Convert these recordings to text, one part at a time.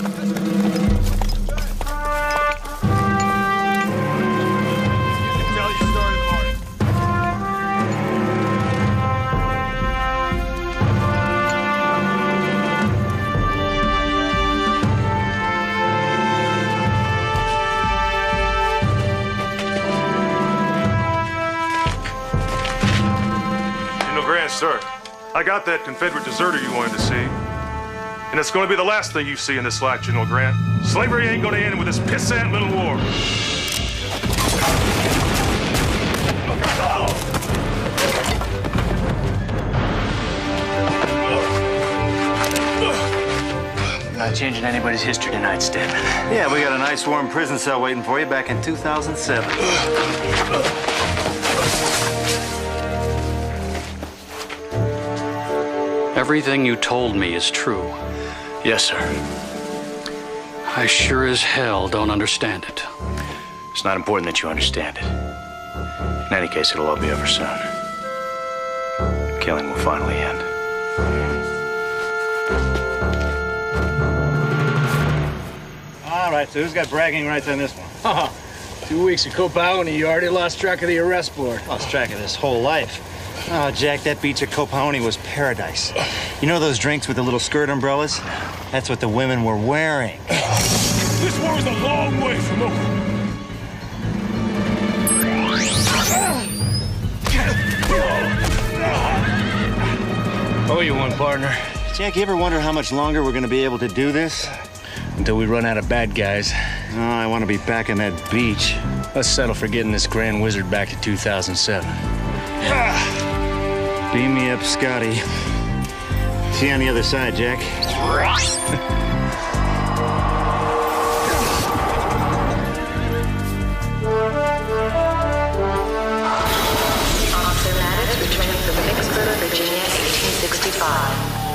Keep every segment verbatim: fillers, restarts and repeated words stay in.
Sir, I got that Confederate deserter you wanted to see. And it's going to be the last thing you see in this life, General Grant. Slavery ain't going to end with this pissant little war. Not changing anybody's history tonight, Stedman. Yeah, we got a nice warm prison cell waiting for you back in two thousand seven. Everything you told me is true. Yes, sir. I sure as hell don't understand it. It's not important that you understand it. In any case, it'll all be over soon. Killing will finally end. All right, so who's got bragging rights on this one? Two weeks of Copaoni, you already lost track of the arrest board. Lost track of this whole life. Oh, Jack, that beach at Copaoni was paradise. You know those drinks with the little skirt umbrellas? That's what the women were wearing. This war is a long way from over. Oh, you one, partner. Jack, you ever wonder how much longer we're gonna be able to do this? Until we run out of bad guys. Oh, I want to be back on that beach. Let's settle for getting this Grand Wizard back to two thousand seven. Beam me up, Scotty. See you on the other side, Jack. Officer Maddox returning from Vicksburg, Virginia, eighteen sixty-five.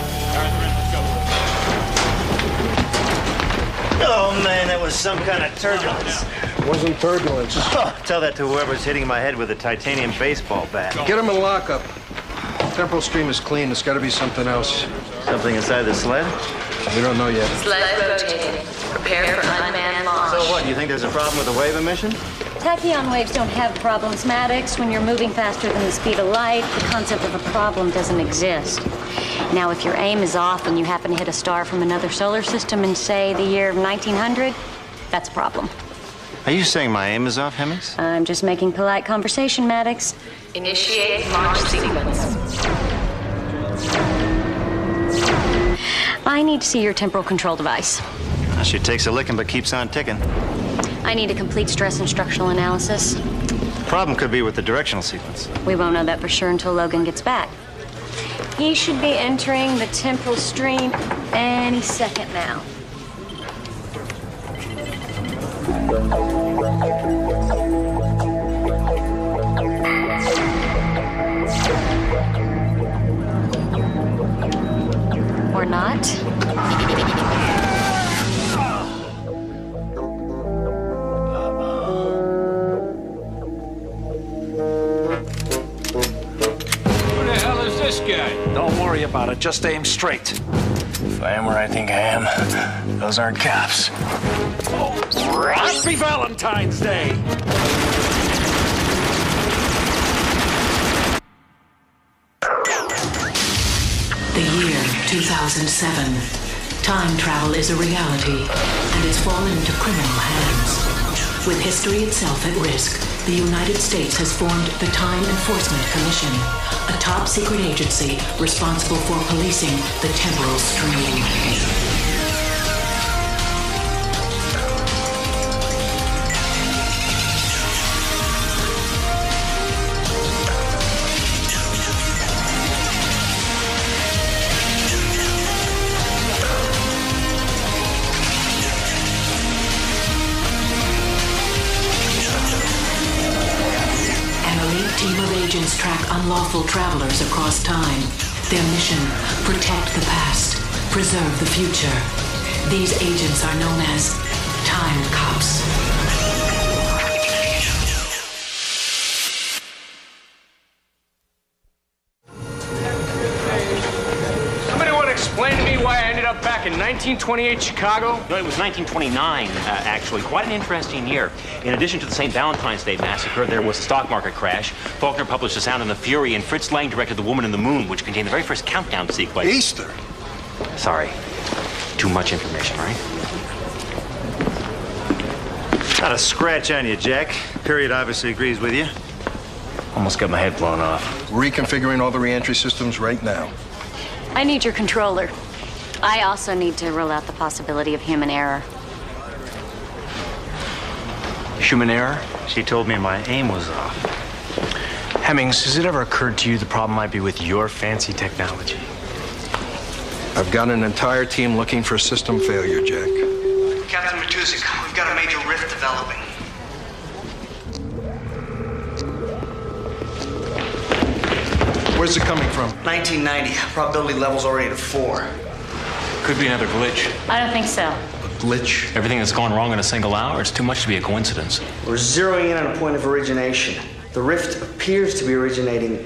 Oh, man, that was some kind of turbulence. It wasn't turbulence. Oh, tell that to whoever's hitting my head with a titanium baseball bat. Get him in lockup. Temporal stream is clean. There's got to be something else. Something inside the sled? We don't know yet. Sled rotating. Prepare for unmanned launch. So what, you think there's a problem with the wave emission? Tachyon waves don't have problems, Maddox. When you're moving faster than the speed of light, the concept of a problem doesn't exist. Now, if your aim is off and you happen to hit a star from another solar system in, say, the year of nineteen hundred, that's a problem. Are you saying my aim is off, Hemmings? I'm just making polite conversation, Maddox. Initiate launch sequence. I need to see your temporal control device. Well, she takes a licking but keeps on ticking. I need a complete stress instructional analysis. The problem could be with the directional sequence. We won't know that for sure until Logan gets back. He should be entering the temporal stream any second now. Or not. Who the hell is this guy? Don't worry about it. Just aim straight. If I am where I think I am, those aren't cops. Oh, happy Valentine's Day! The year two thousand seven. Time travel is a reality, and it's fallen into criminal hands. With history itself at risk, the United States has formed the Time Enforcement Commission, a top-secret agency responsible for policing the temporal stream. Team of agents track unlawful travelers across time. Their mission, protect the past, preserve the future. These agents are known as Time Cops. Somebody want to explain to me why I ended up back in nineteen nineteen twenty-eight Chicago? No, it was nineteen twenty-nine, uh, actually. Quite an interesting year. In addition to the Saint Valentine's Day massacre, there was a stock market crash. Faulkner published The Sound and the Fury, and Fritz Lang directed The Woman in the Moon, which contained the very first countdown sequence. Easter? Sorry. Too much information, right? Not a scratch on you, Jack. Period obviously agrees with you. Almost got my head blown off. Reconfiguring all the re-entry systems right now. I need your controller. I also need to rule out the possibility of human error. Human error? She told me my aim was off. Hemmings, has it ever occurred to you the problem might be with your fancy technology? I've got an entire team looking for system failure, Jack. Captain Matuzik, we've got a major rift developing. Where's it coming from? nineteen ninety. Probability level's already at four. Could be another glitch. I don't think so. A glitch? Everything that's gone wrong in a single hour, it's too much to be a coincidence. We're zeroing in on a point of origination. The rift appears to be originating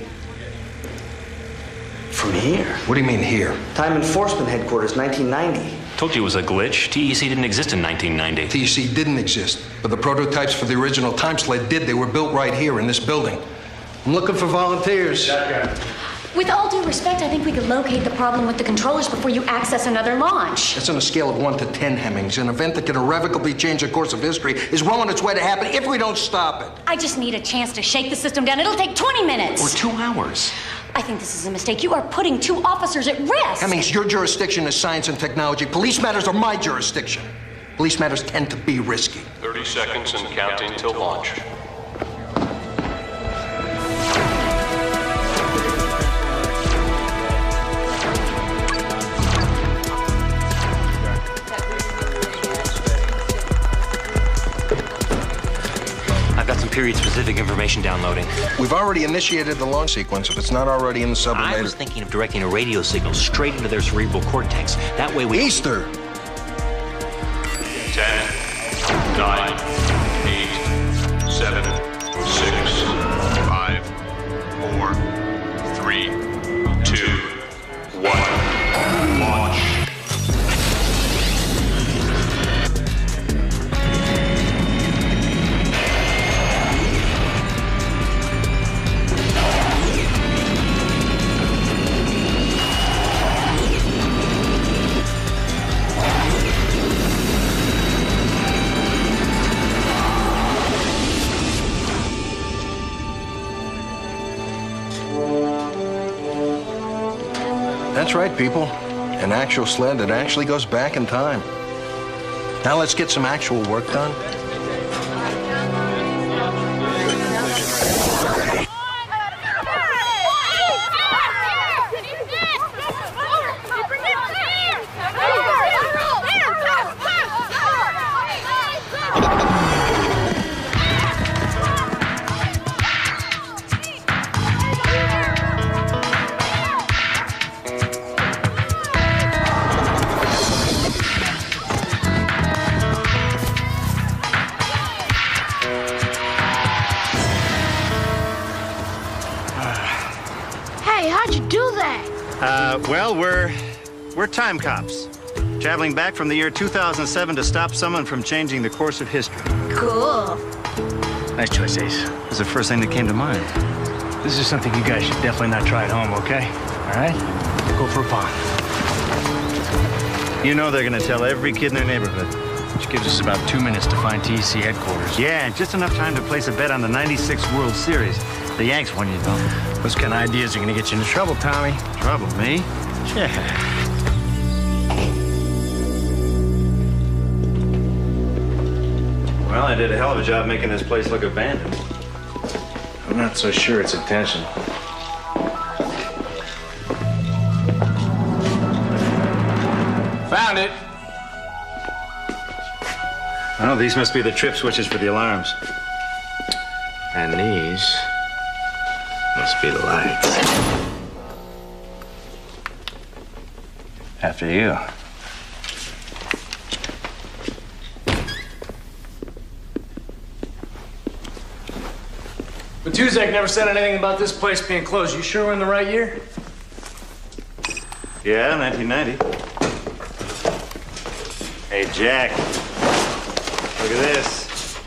from here. What do you mean here? Time Enforcement Headquarters, nineteen ninety. Told you it was a glitch. T E C didn't exist in nineteen ninety. T E C didn't exist, but the prototypes for the original time sled did. They were built right here in this building. I'm looking for volunteers. With all due respect, I think we could locate the problem with the controllers before you access another launch. That's on a scale of one to ten, Hemmings. An event that can irrevocably change the course of history is well on its way to happen if we don't stop it. I just need a chance to shake the system down. It'll take twenty minutes. Or two hours. I think this is a mistake. You are putting two officers at risk. Hemmings, your jurisdiction is science and technology. Police matters are my jurisdiction. Police matters tend to be risky. thirty seconds and counting till launch. Period-specific information downloading. We've already initiated the launch sequence if it's not already in the sublimator. I was thinking of directing a radio signal straight into their cerebral cortex. That way we... Easter! Ten, nine, eight, seven, six, five, four, three, two, one. Launch. That's right, people. An actual sled that actually goes back in time. Now let's get some actual work done. Uh, well, we're we're time cops, traveling back from the year two thousand seven to stop someone from changing the course of history. Cool. Nice choice, Ace. It was the first thing that came to mind. This is something you guys should definitely not try at home, okay? All right? Go for a pond. You know they're going to tell every kid in their neighborhood. Which gives us about two minutes to find T E C headquarters. Yeah, and just enough time to place a bet on the ninety-six World Series. The Yanks won, you know. Those kind of ideas are going to get you into trouble, Tommy. Trouble, me? Yeah. Well, I did a hell of a job making this place look abandoned. I'm not so sure it's intentional. Found it. Oh, these must be the trip switches for the alarms. And these must be the lights. After you. But Tuzak never said anything about this place being closed. You sure we're in the right year? Yeah, nineteen ninety. Hey, Jack. Look at this.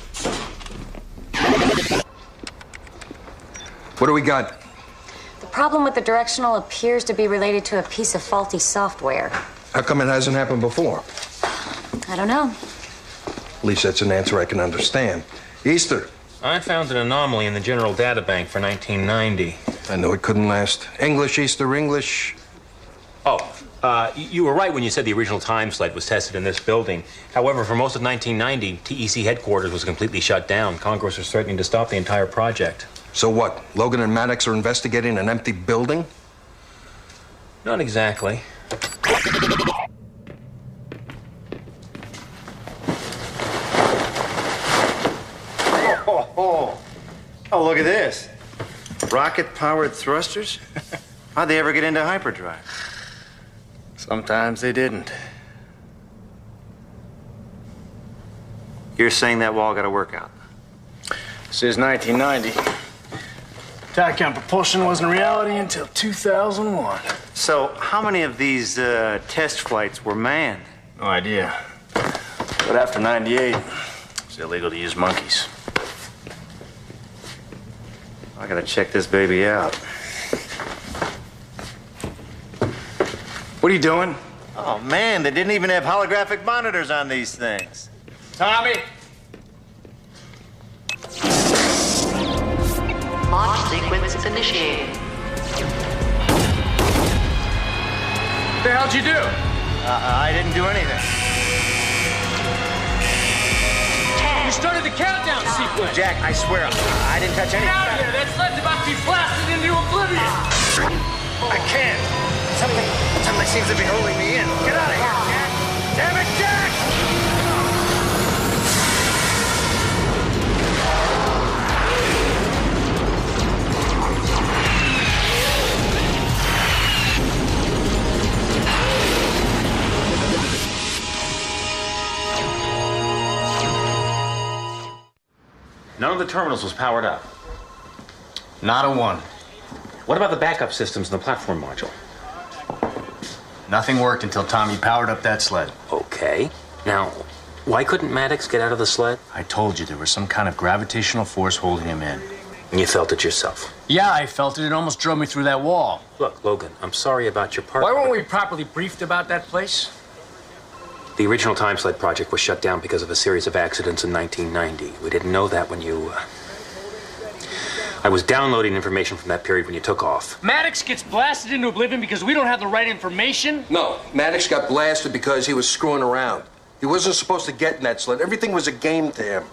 What do we got? The problem with the directional appears to be related to a piece of faulty software. How come it hasn't happened before? I don't know. At least that's an answer I can understand. Easter. I found an anomaly in the general data bank for nineteen ninety. I knew it couldn't last. English, Easter, English. Oh, uh, you were right when you said the original time sled was tested in this building. However, for most of nineteen ninety, T E C headquarters was completely shut down. Congress was threatening to stop the entire project. So what? Logan and Maddox are investigating an empty building? Not exactly. Oh, oh. Oh, look at this. Rocket-powered thrusters? How'd they ever get into hyperdrive? Sometimes they didn't. You're saying that wall got a workout? This is nineteen ninety. Timecop propulsion wasn't a reality until two thousand one. So, how many of these uh, test flights were manned? No idea. But after ninety-eight, it's illegal to use monkeys. I gotta check this baby out. What are you doing? Oh, man, they didn't even have holographic monitors on these things. Tommy! Launch sequence initiated. What the hell'd you do? Uh, I didn't do anything. You started the countdown sequence. Jack, I swear, I didn't touch anything. Get out of here! That sled's about to be blasted into oblivion! I can't. Something, something seems to be holding me in. Get out of here, Jack! Damn it, Jack! None of the terminals was powered up. Not a one. What about the backup systems in the platform module? Nothing worked until Tommy powered up that sled. Okay. Now, why couldn't Maddox get out of the sled? I told you there was some kind of gravitational force holding him in. And you felt it yourself? Yeah, I felt it. It almost drove me through that wall. Look, Logan, I'm sorry about your part. Why weren't we properly briefed about that place? The original time sled project was shut down because of a series of accidents in nineteen ninety. We didn't know that when you... Uh... I was downloading information from that period when you took off. Maddox gets blasted into oblivion because we don't have the right information? No, Maddox got blasted because he was screwing around. He wasn't supposed to get in that sled. Everything was a game to him.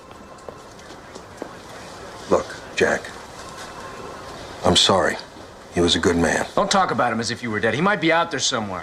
Look, Jack, I'm sorry. He was a good man. Don't talk about him as if you were dead. He might be out there somewhere.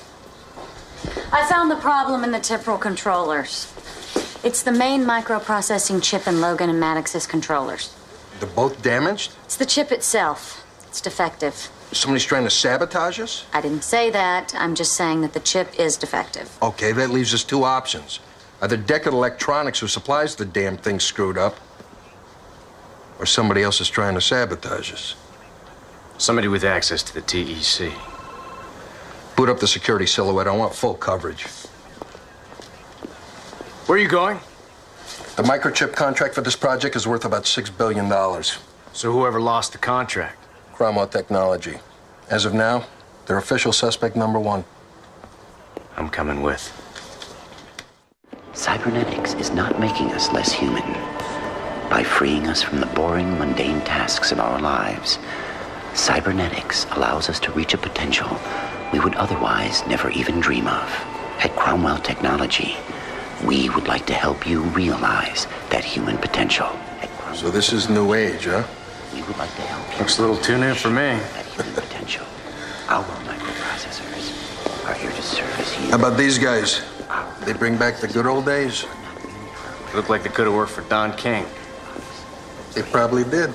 I found the problem in the temporal controllers. It's the main microprocessing chip in Logan and Maddox's controllers. They're both damaged? It's the chip itself. It's defective. Somebody's trying to sabotage us? I didn't say that. I'm just saying that the chip is defective. Okay, that leaves us two options. Either Deckard Electronics, who supplies the damn thing, screwed up, or somebody else is trying to sabotage us. Somebody with access to the T E C. Boot up the security silhouette. I want full coverage. Where are you going? The microchip contract for this project is worth about six billion dollars. So whoever lost the contract? Cromwell Technology. As of now, they're official suspect number one. I'm coming with. Cybernetics is not making us less human. By freeing us from the boring, mundane tasks of our lives, cybernetics allows us to reach a potential we would otherwise never even dream of. At Cromwell Technology, we would like to help you realize that human potential. So this is new age, huh? We would like to help you. Looks a little too new for me. That human potential. Our microprocessors are here to service you. How about these guys? They bring back the good old days. Look like they could have worked for Don King. They probably did.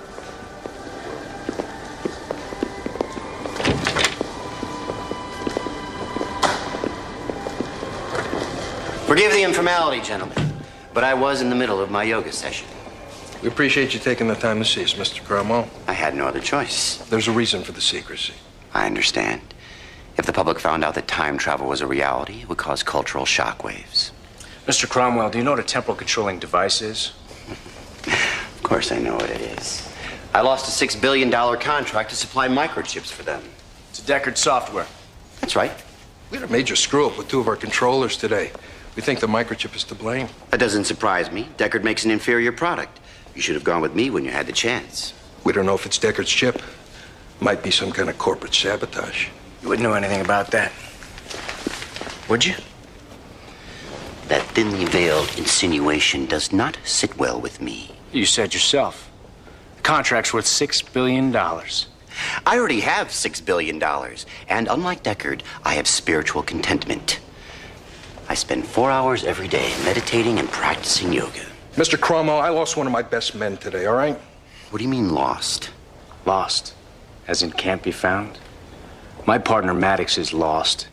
Forgive the informality, gentlemen, but I was in the middle of my yoga session. We appreciate you taking the time to see us, Mister Cromwell. I had no other choice. There's a reason for the secrecy. I understand. If the public found out that time travel was a reality, it would cause cultural shockwaves. Mister Cromwell, do you know what a temporal controlling device is? Of course I know what it is. I lost a six billion dollar contract to supply microchips for them. It's Deckard software. That's right. We had a major screw-up with two of our controllers today. We think the microchip is to blame. That doesn't surprise me. Deckard makes an inferior product. You should have gone with me when you had the chance. We don't know if it's Deckard's chip. Might be some kind of corporate sabotage. You wouldn't know anything about that, would you? That thinly veiled insinuation does not sit well with me. You said yourself. The contract's worth six billion dollars. I already have six billion dollars. And unlike Deckard, I have spiritual contentment. I spend four hours every day meditating and practicing yoga. Mister Cromwell, I lost one of my best men today, all right? What do you mean lost? Lost? As in can't be found? My partner Maddox is lost.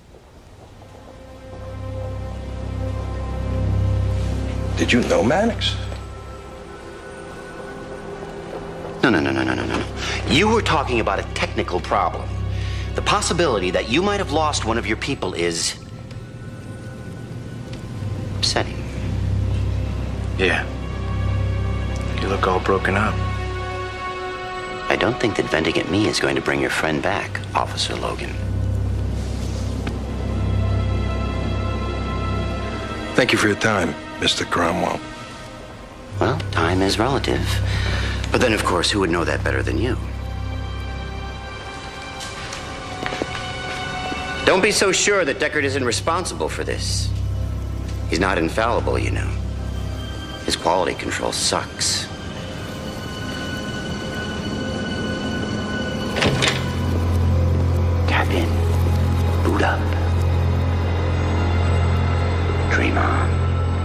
Did you know Maddox? No, no, no, no, no, no, no. You were talking about a technical problem. The possibility that you might have lost one of your people is upsetting. Yeah. You look all broken up. I don't think that venting at me is going to bring your friend back, Officer Logan. Thank you for your time, Mister Cromwell. Well, time is relative. But then, of course, who would know that better than you? Don't be so sure that Deckard isn't responsible for this. He's not infallible, you know. His quality control sucks. Tap in. Boot up. Dream on.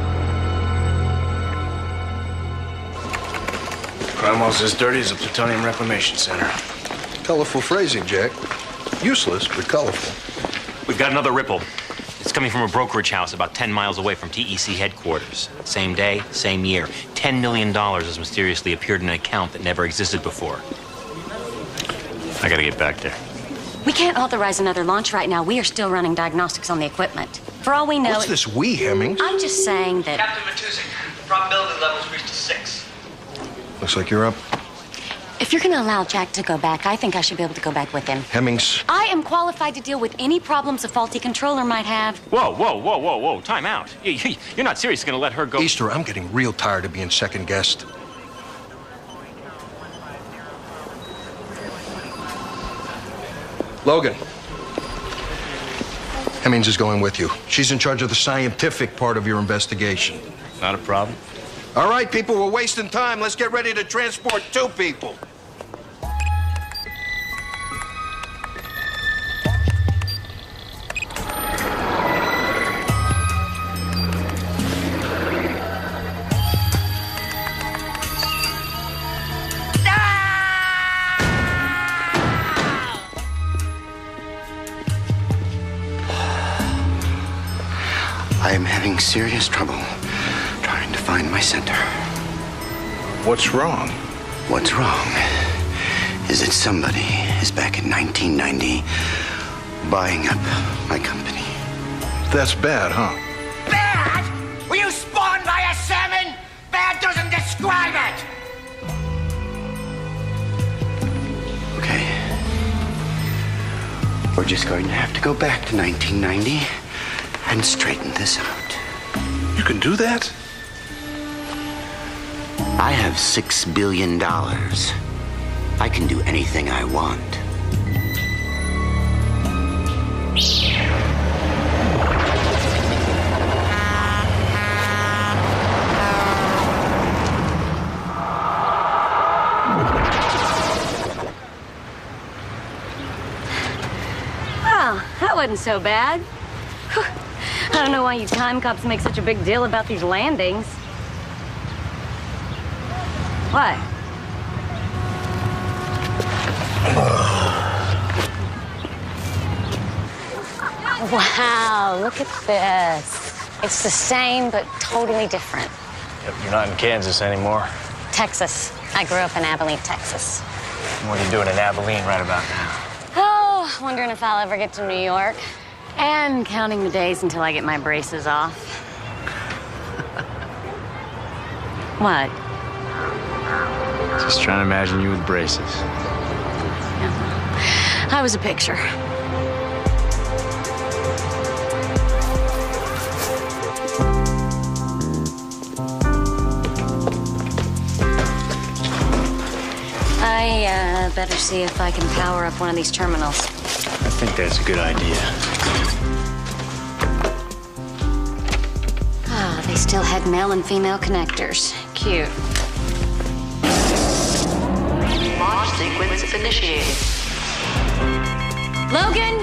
Cromwell's as dirty as a plutonium reclamation center. Colorful phrasing, Jack. Useless, but colorful. We've got another ripple. It's coming from a brokerage house about ten miles away from T E C headquarters. Same day, same year. ten million dollars has mysteriously appeared in an account that never existed before. I gotta get back there. We can't authorize another launch right now. We are still running diagnostics on the equipment. For all we know... What's this we, Hemmings? I'm just saying that... Captain Matusik, probability levels reached a six. Looks like you're up. If you're going to allow Jack to go back, I think I should be able to go back with him. Hemmings. I am qualified to deal with any problems a faulty controller might have. Whoa, whoa, whoa, whoa, whoa. Time out. You, you're not serious going to let her go... Easter, I'm getting real tired of being second guessed. Logan. Hemmings is going with you. She's in charge of the scientific part of your investigation. Not a problem. All right, people, we're wasting time. Let's get ready to transport two people. I am having serious trouble trying to find my center. What's wrong? What's wrong is that somebody is back in nineteen ninety buying up my company. That's bad, huh? Bad? Were you spawned by a salmon? Bad doesn't describe it! Okay. We're just going to have to go back to nineteen ninety and straighten this out. You can do that? I have six billion dollars. I can do anything I want. Well, that wasn't so bad. I don't know why you time cops make such a big deal about these landings. What? Wow, look at this. It's the same, but totally different. Yep, you're not in Kansas anymore. Texas. I grew up in Abilene, Texas. What are you doing in Abilene right about now? Oh, wondering if I'll ever get to New York. And counting the days until I get my braces off. What? Just trying to imagine you with braces. Yeah. I was a picture. I uh, better see if I can power up one of these terminals. I think that's a good idea. Ah, they still had male and female connectors. Cute. Launch sequence initiated. Logan!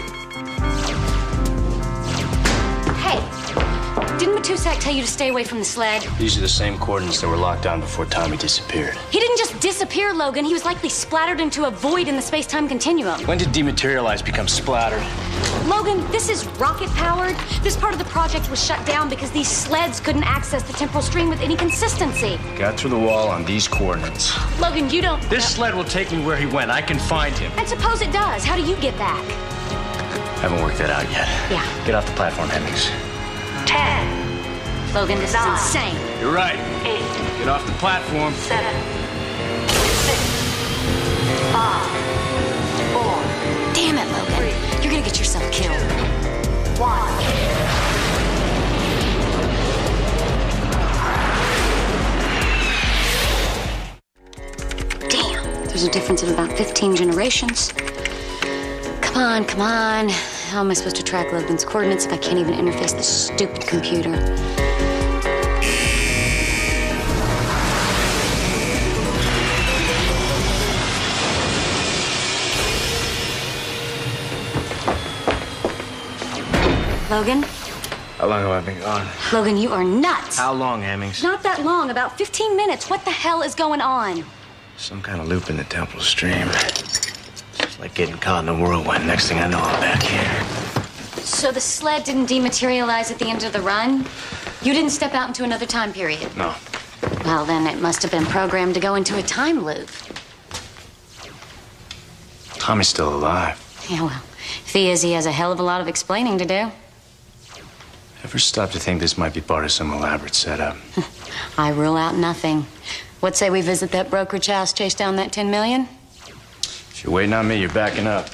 Hey, didn't Matusak tell you to stay away from the sled? These are the same coordinates that were locked down before Tommy disappeared. He didn't just disappear, Logan. He was likely splattered into a void in the space-time continuum. When did dematerialize become splattered? Logan, this is rocket-powered. This part of the project was shut down because these sleds couldn't access the temporal stream with any consistency. Got through the wall on these coordinates. Logan, you don't... This sled will take me where he went. I can find him. And suppose it does. How do you get back? Haven't worked that out yet. Yeah. Get off the platform, Hemmings. Ten. Logan, this Nine. is insane. You're right. Eight. Get off the platform. Seven. Six. Five. Four. Damn it, Logan. Three. You're gonna get yourself killed. One. Damn. There's a difference of about fifteen generations. Come on, come on. How am I supposed to track Logan's coordinates if I can't even interface this stupid computer? Logan? How long have I been gone? Logan, you are nuts. How long, Hemmings? Not that long, about fifteen minutes. What the hell is going on? Some kind of loop in the temporal stream. It's like getting caught in a whirlwind. Next thing I know, I'm back here. So the sled didn't dematerialize at the end of the run? You didn't step out into another time period? No. Well, then it must have been programmed to go into a time loop. Tommy's still alive. Yeah, well, if he is, he has a hell of a lot of explaining to do. Ever stop to think this might be part of some elaborate setup? I rule out nothing. What say we visit that brokerage house, chase down that ten million? If you're waiting on me, you're backing up.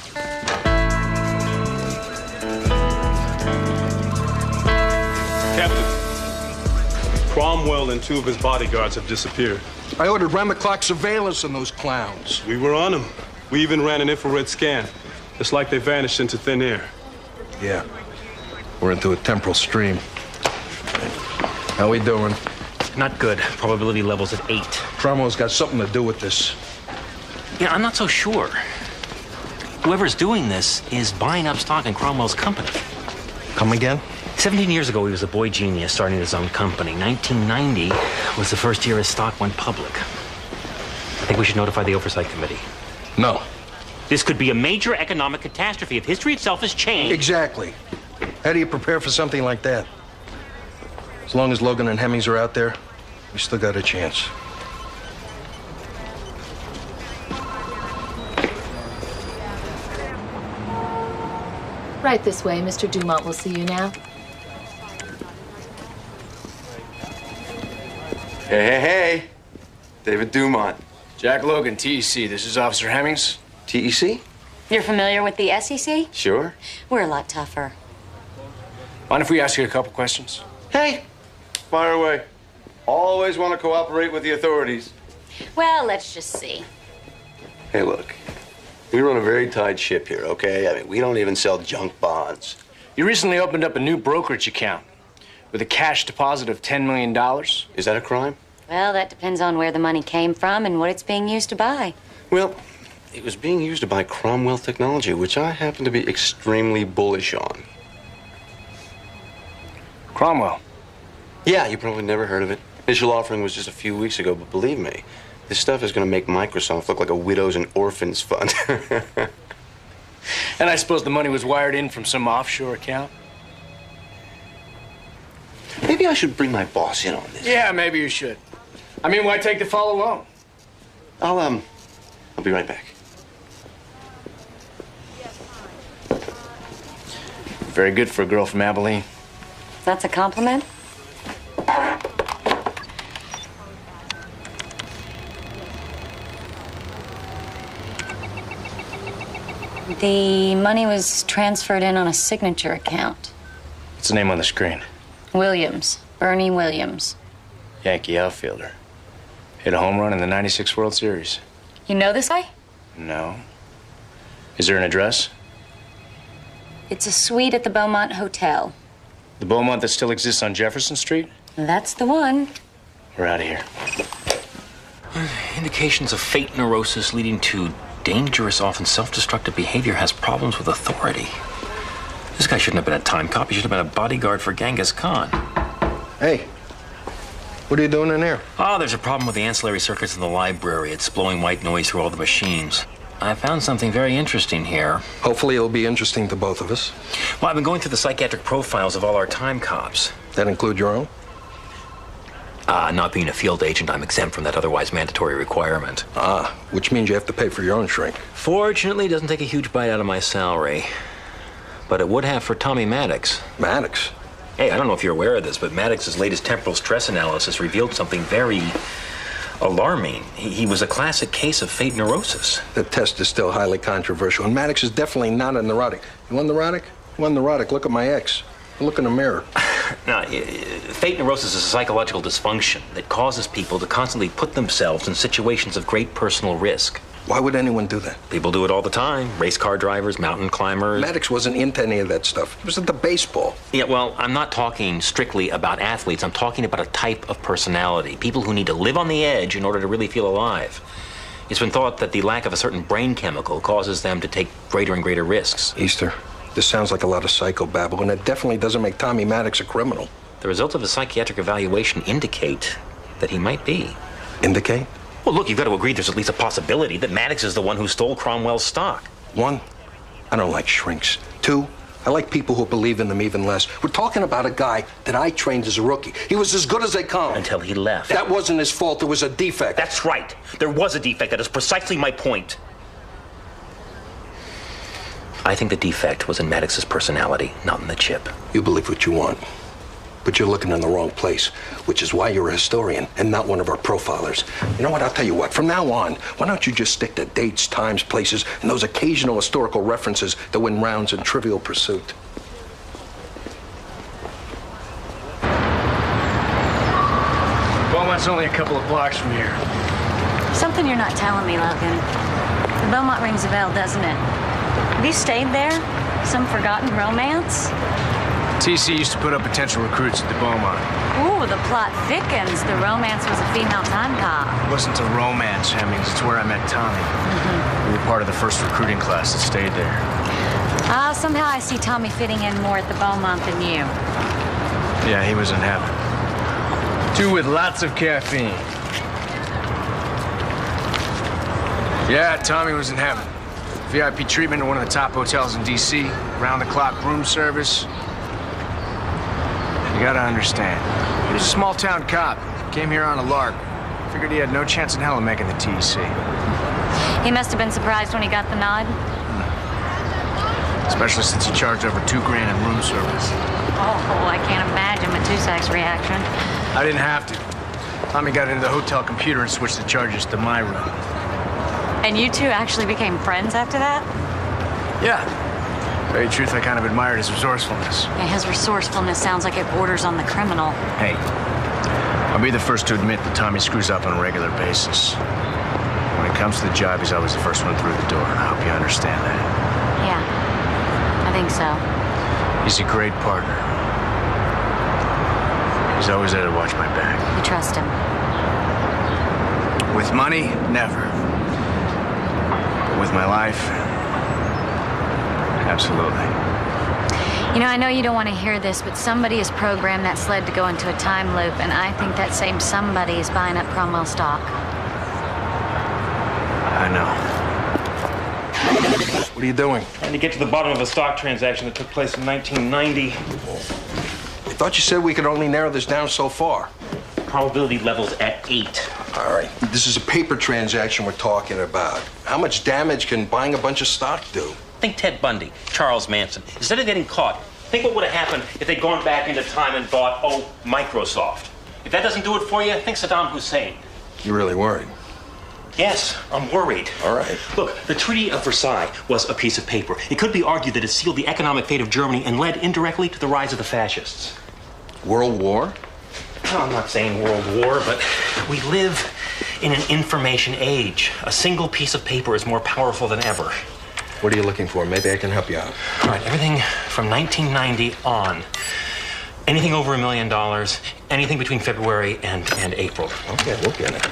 Captain, Cromwell and two of his bodyguards have disappeared. I ordered round-the-clock surveillance on those clowns. We were on them. We even ran an infrared scan. It's like they vanished into thin air. Yeah. We're into a temporal stream. How we doing? Not good. Probability level's at eight. Cromwell's got something to do with this. Yeah, I'm not so sure. Whoever's doing this is buying up stock in Cromwell's company. Come again? Seventeen years ago, he was a boy genius starting his own company. nineteen ninety was the first year his stock went public. I think we should notify the Oversight Committee. No. This could be a major economic catastrophe if history itself has changed. Exactly. How do you prepare for something like that? As long as Logan and Hemmings are out there, we still got a chance. Right this way. Mister Dumont will see you now. Hey, hey, hey. David Dumont. Jack Logan, T E C. This is Officer Hemmings. T E C? You're familiar with the S E C? Sure. We're a lot tougher. Mind if we ask you a couple questions? Hey, fire away. Always want to cooperate with the authorities. Well, let's just see. Hey, look. We run a very tight ship here, okay? I mean, we don't even sell junk bonds. You recently opened up a new brokerage account with a cash deposit of ten million dollars. Is that a crime? Well, that depends on where the money came from and what it's being used to buy. Well, it was being used to buy Cromwell technology, which I happen to be extremely bullish on. Cromwell? Yeah, you probably never heard of it. Initial offering was just a few weeks ago, but believe me, this stuff is going to make Microsoft look like a widows and orphans fund. And I suppose the money was wired in from some offshore account? Maybe I should bring my boss in on this. Yeah, maybe you should. I mean, why take the fall alone? I'll, um, I'll be right back. Very good for a girl from Abilene. That's a compliment? The money was transferred in on a signature account. What's the name on the screen? Williams. Bernie Williams. Yankee outfielder. Hit a home run in the ninety-six World Series. You know this guy? No. Is there an address? It's a suite at the Beaumont Hotel. The Beaumont that still exists on Jefferson Street? That's the one. We're out of here. Indications of fate neurosis leading to dangerous, often self-destructive behavior has problems with authority. This guy shouldn't have been a time cop. He should have been a bodyguard for Genghis Khan. Hey, what are you doing in there? Oh, there's a problem with the ancillary circuits in the library. It's blowing white noise through all the machines. I found something very interesting here. Hopefully it'll be interesting to both of us. Well, I've been going through the psychiatric profiles of all our time cops. That include your own? Uh, not being a field agent, I'm exempt from that otherwise mandatory requirement. Ah, which means you have to pay for your own shrink. Fortunately, it doesn't take a huge bite out of my salary. But it would have for Tommy Maddox. Maddox? Hey, I don't know if you're aware of this, but Maddox's latest temporal stress analysis revealed something very alarming. He, he was a classic case of fate neurosis. The test is still highly controversial, and Maddox is definitely not a neurotic. You want neurotic? You want neurotic? Look at my ex. Look in the mirror. Now, fate neurosis is a psychological dysfunction that causes people to constantly put themselves in situations of great personal risk. Why would anyone do that? People do it all the time. Race car drivers, mountain climbers. Maddox wasn't into any of that stuff. He was into baseball. Yeah, well, I'm not talking strictly about athletes. I'm talking about a type of personality. People who need to live on the edge in order to really feel alive. It's been thought that the lack of a certain brain chemical causes them to take greater and greater risks. Easter, this sounds like a lot of psychobabble, and it definitely doesn't make Tommy Maddox a criminal. The results of a psychiatric evaluation indicate that he might be. Indicate? Well, look, you've got to agree there's at least a possibility that Maddox is the one who stole Cromwell's stock. One, I don't like shrinks. Two, I like people who believe in them even less. We're talking about a guy that I trained as a rookie. He was as good as they come. Until he left. That wasn't his fault. There was a defect. That's right. There was a defect. That is precisely my point. I think the defect was in Maddox's personality, not in the chip. You believe what you want, but you're looking in the wrong place, which is why you're a historian and not one of our profilers. You know what? I'll tell you what. From now on, why don't you just stick to dates, times, places, and those occasional historical references that win rounds in Trivial Pursuit. Beaumont's only a couple of blocks from here. Something you're not telling me, Logan. The Beaumont rings a bell, doesn't it? Have you stayed there? Some forgotten romance? T C used to put up potential recruits at the Beaumont. Ooh, the plot thickens. The romance was a female time cop. It wasn't a romance, Hemmings. It's where I met Tommy. Mm-hmm. We were part of the first recruiting class that stayed there. Ah, uh, somehow I see Tommy fitting in more at the Beaumont than you. Yeah, he was in heaven. Two with lots of caffeine. Yeah, Tommy was in heaven. V I P treatment at one of the top hotels in D C, round-the-clock room service. You gotta understand, he was a small-town cop. Came here on a lark. Figured he had no chance in hell of making the T E C. He must have been surprised when he got the nod. Especially since he charged over two grand in room service. Oh, I can't imagine Matusak's reaction. I didn't have to. Tommy got into the hotel computer and switched the charges to my room. And you two actually became friends after that? Yeah. Very truth, I kind of admired his resourcefulness. Yeah, his resourcefulness sounds like it borders on the criminal. Hey, I'll be the first to admit that Tommy screws up on a regular basis. When it comes to the job, he's always the first one through the door. I hope you understand that. Yeah, I think so. He's a great partner. He's always there to watch my back. You trust him? With money, never. With my life, absolutely. You know, I know you don't want to hear this, but somebody has programmed that sled to go into a time loop, and I think that same somebody is buying up Cromwell stock. I know. What are you doing? Trying to get to the bottom of a stock transaction that took place in nineteen ninety. I thought you said we could only narrow this down so far. Probability level's at eight. All right. This is a paper transaction we're talking about. How much damage can buying a bunch of stock do? Think Ted Bundy, Charles Manson. Instead of getting caught, Think what would have happened if they'd gone back into time and bought, oh, Microsoft. If that doesn't do it for you, think Saddam Hussein. You're really worried? Yes, I'm worried. All right. Look, the Treaty of Versailles was a piece of paper. It could be argued that it sealed the economic fate of Germany and led indirectly to the rise of the fascists. World War? No, I'm not saying World War, but we live in an information age. A single piece of paper is more powerful than ever. What are you looking for? Maybe I can help you out. All right, everything from nineteen ninety on. Anything over a million dollars, anything between February and, and April. Okay, we'll get it.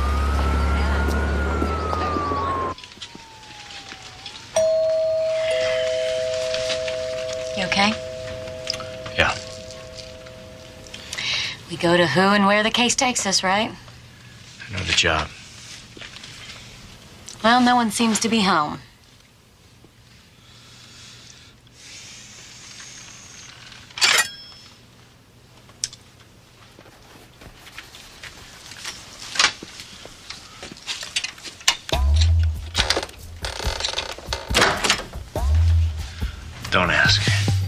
You okay? Yeah. We go to who and where the case takes us, right? I know the job. Well, no one seems to be home. Don't ask.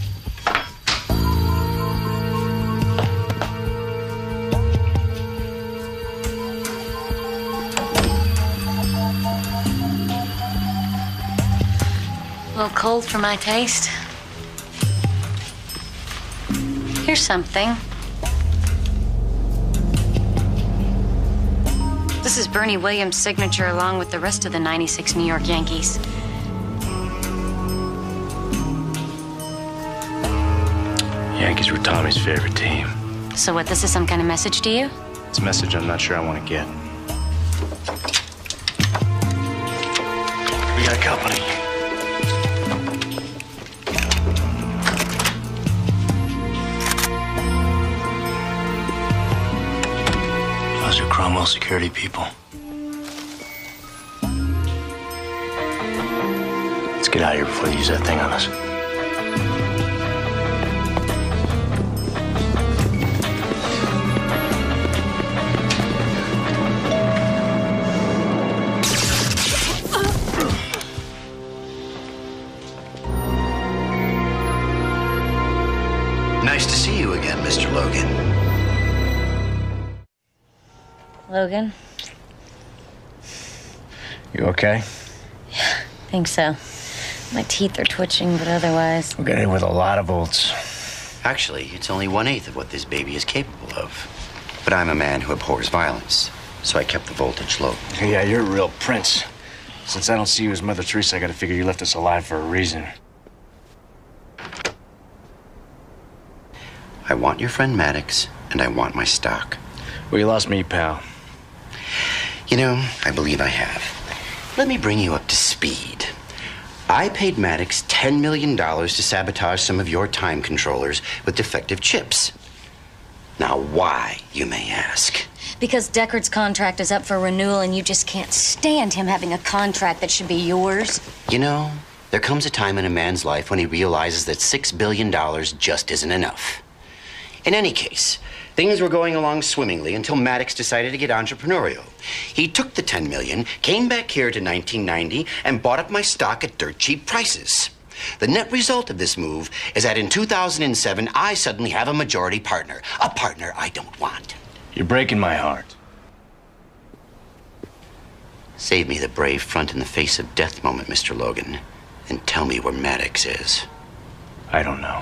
A little cold for my taste. Here's something. This is Bernie Williams' signature along with the rest of the ninety-six New York Yankees. Yankees were Tommy's favorite team. So what, this is some kind of message to you? It's a message I'm not sure I want to get. We got company. Those are Cromwell security people. Let's get out of here before they use that thing on us. Nice to see you again, Mister Logan. Logan? You okay? Yeah, think so. My teeth are twitching, but otherwise... We'll get hit with a lot of volts. Actually, it's only one-eighth of what this baby is capable of. But I'm a man who abhors violence, so I kept the voltage low. Yeah, you're a real prince. Since I don't see you as Mother Teresa, I gotta figure you left us alive for a reason. I want your friend Maddox, and I want my stock. Well, you lost me, pal. You know, I believe I have. Let me bring you up to speed. I paid Maddox ten million dollars to sabotage some of your time controllers with defective chips. Now, why, you may ask? Because Deckard's contract is up for renewal and you just can't stand him having a contract that should be yours. You know, there comes a time in a man's life when he realizes that six billion dollars just isn't enough. In any case, things were going along swimmingly until Maddox decided to get entrepreneurial. He took the ten million dollars, came back here to nineteen ninety, and bought up my stock at dirt cheap prices. The net result of this move is that in two thousand seven, I suddenly have a majority partner, a partner I don't want. You're breaking my heart. Save me the brave front in the face of death moment, Mister Logan, and tell me where Maddox is. I don't know.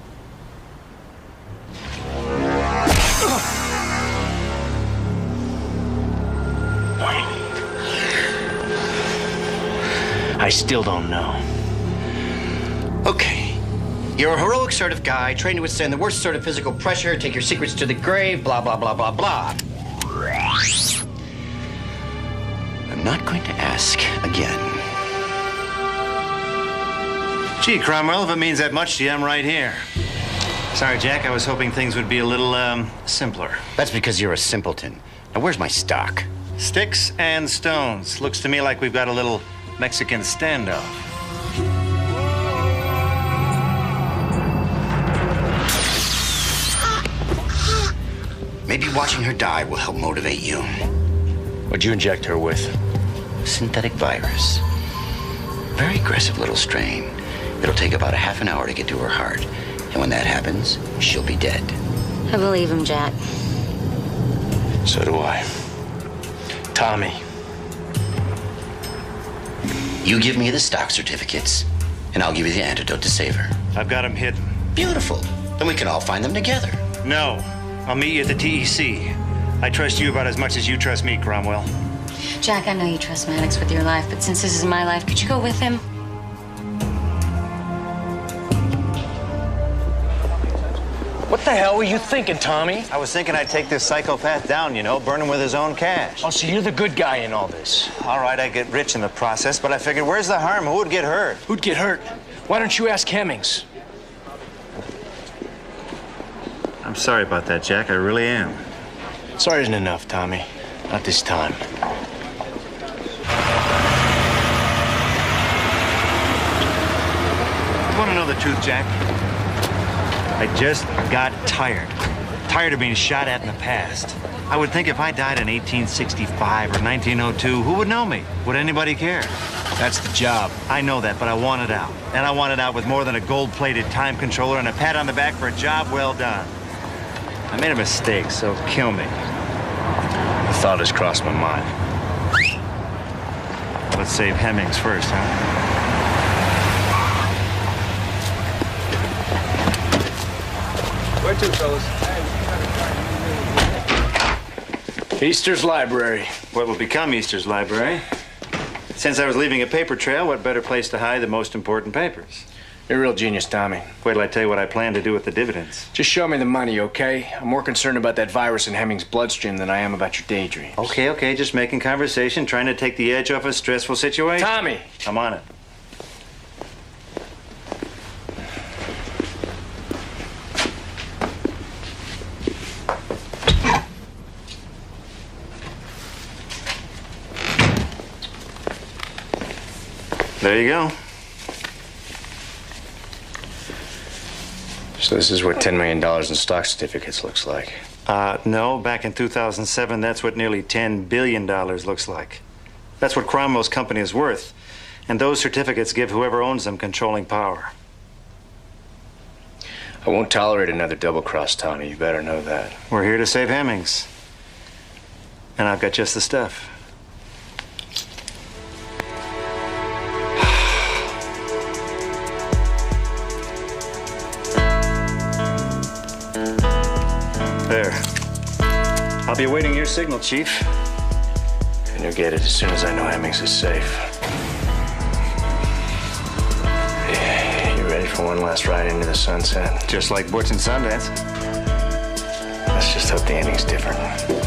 I still don't know. Okay. You're a heroic sort of guy, trained to withstand the worst sort of physical pressure, take your secrets to the grave, blah, blah, blah, blah, blah. I'm not going to ask again. Gee, Cromwell, if it means that much to you, I'm right here. Sorry, Jack, I was hoping things would be a little, um, simpler. That's because you're a simpleton. Now, where's my stock? Sticks and stones. Looks to me like we've got a little Mexican standoff. Maybe watching her die will help motivate you. What'd you inject her with? Synthetic virus. Very aggressive little strain. It'll take about a half an hour to get to her heart. And when that happens, she'll be dead. I believe him, Jack. So do I. Tommy. You give me the stock certificates, and I'll give you the antidote to save her. I've got them hidden. Beautiful. Then we can all find them together. No. I'll meet you at the T E C. I trust you about as much as you trust me, Cromwell. Jack, I know you trust Maddox with your life, but since this is my life, could you go with him? What the hell were you thinking, Tommy? I was thinking I'd take this psychopath down, you know, burn him with his own cash. Oh, so you're the good guy in all this. All right, I get rich in the process, but I figured, where's the harm? Who would get hurt? Who'd get hurt? Why don't you ask Hemmings? I'm sorry about that, Jack. I really am. Sorry isn't enough, Tommy. Not this time. You want to know the truth, Jack? I just got tired. Tired of being shot at in the past. I would think if I died in eighteen sixty-five or nineteen oh two, who would know me? Would anybody care? That's the job. I know that, but I want it out. And I want it out with more than a gold-plated time controller and a pat on the back for a job well done. I made a mistake, so kill me. The thought has crossed my mind. Let's save Hemmings first, huh? Where to, fellas? Easter's Library. What will become Easter's Library? Since I was leaving a paper trail, what better place to hide the most important papers? You're a real genius, Tommy. Wait till I tell you what I plan to do with the dividends. Just show me the money, okay? I'm more concerned about that virus in Hemmings' bloodstream than I am about your daydreams. Okay, okay, just making conversation, trying to take the edge off a stressful situation. Tommy! I'm on it. There you go. So this is what ten million dollars in stock certificates looks like. Uh, no, back in two thousand seven, that's what nearly ten billion dollars looks like. That's what Cromwell's company is worth. And those certificates give whoever owns them controlling power. I won't tolerate another double cross, Tommy. You better know that. We're here to save Hemmings. And I've got just the stuff. There. I'll be awaiting your signal, Chief. And you'll get it as soon as I know Hemmings is safe. Yeah, you ready for one last ride into the sunset? Just like Butch and Sundance. Let's just hope the ending's different.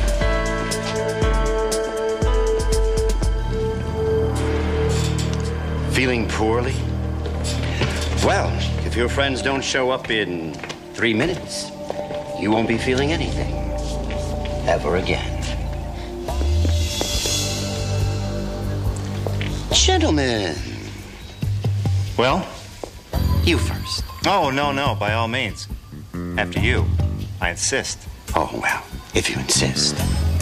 Feeling poorly? Well, if your friends don't show up in three minutes, you won't be feeling anything. Ever again. Gentlemen. Well? You first. Oh, no, no, by all means. After you. I insist. Oh, well, if you insist.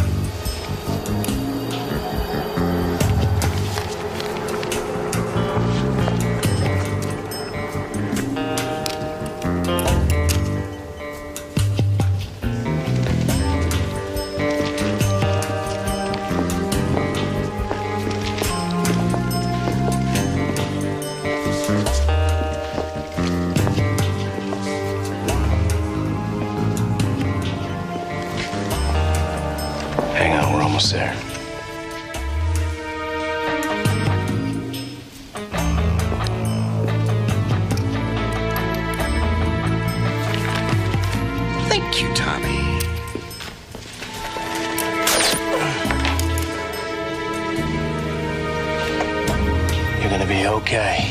Hang on, we're almost there. Thank you, Tommy. You're gonna be okay.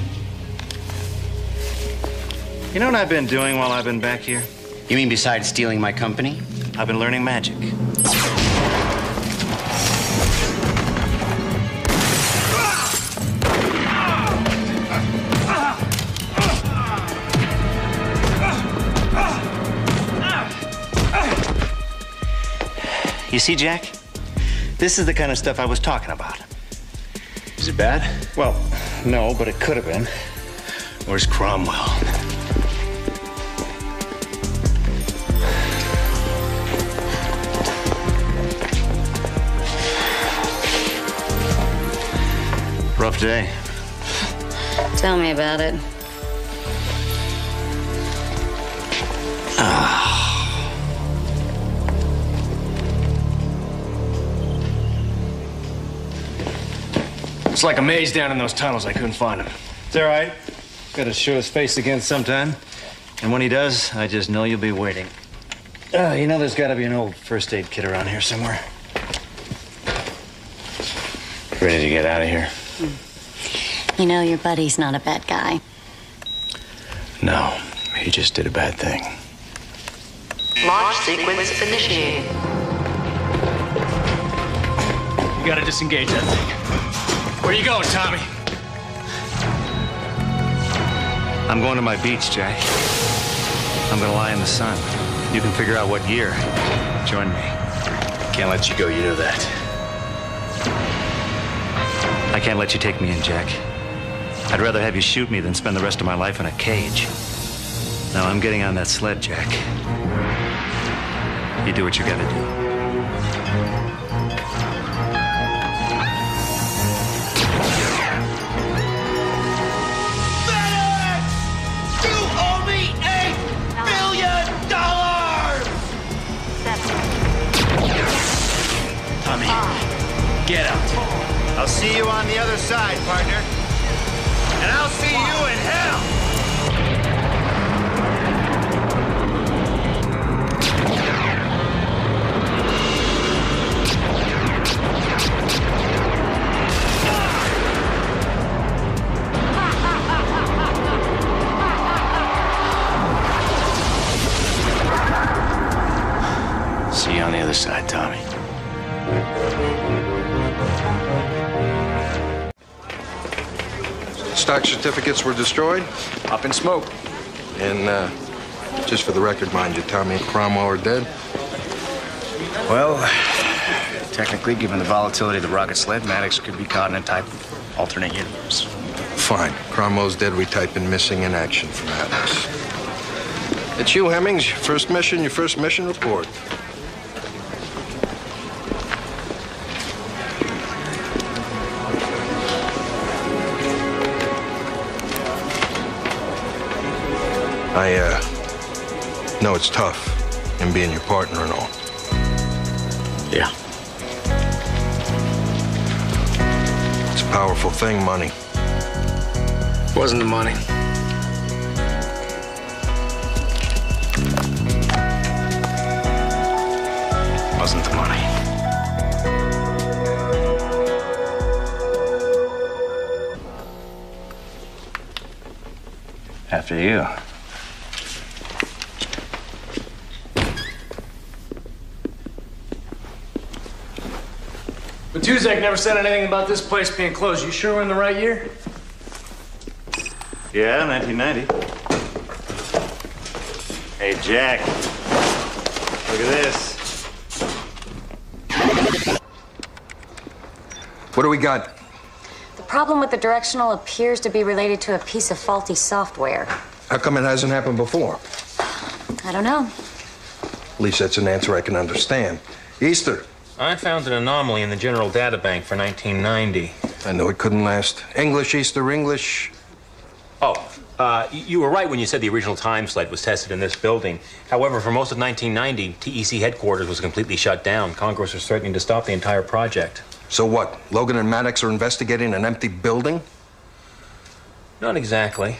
You know what I've been doing while I've been back here? You mean besides stealing my company? I've been learning magic. You see, Jack? This is the kind of stuff I was talking about. Is it bad? Well, no, but it could have been. Where's Cromwell? Rough day. Tell me about it. It's like a maze down in those tunnels. I couldn't find him. It's all right. Gotta show his face again sometime. And when he does, I just know you'll be waiting. Uh, you know, there's gotta be an old first aid kit around here somewhere. Ready to get out of here? You know, your buddy's not a bad guy. No, he just did a bad thing. Launch sequence initiated. You gotta disengage that thing. Where you going, Tommy? I'm going to my beach, Jack. I'm gonna lie in the sun. You can figure out what year. Join me. Can't let you go, you know that. I can't let you take me in, Jack. I'd rather have you shoot me than spend the rest of my life in a cage. Now I'm getting on that sled, Jack. You do what you gotta do. Get out. I'll see you on the other side, partner. And I'll see you in hell! See you on the other side, Tommy. Stock certificates were destroyed? Up in smoke. And, uh, just for the record, mind you, Tommy and Cromwell are dead? Well, technically, given the volatility of the rocket sled, Maddox could be caught in a type of alternate universe. Fine. Cromwell's dead. We type in missing in action for Maddox. It's you, Hemmings. Your first mission, your first mission report. I, uh, know it's tough, in being your partner and all. Yeah. It's a powerful thing, money. Wasn't the money. Wasn't the money. After you. But Tuzak never said anything about this place being closed. You sure we're in the right year? Yeah, nineteen ninety. Hey, Jack. Look at this. What do we got? The problem with the directional appears to be related to a piece of faulty software. How come it hasn't happened before? I don't know. At least that's an answer I can understand. Easter. I found an anomaly in the general data bank for nineteen ninety. I knew it couldn't last. English, Easter, English. Oh, uh, you were right when you said the original time sled was tested in this building. However, for most of nineteen ninety, T E C headquarters was completely shut down. Congress was threatening to stop the entire project. So what? Logan and Maddox are investigating an empty building? Not exactly.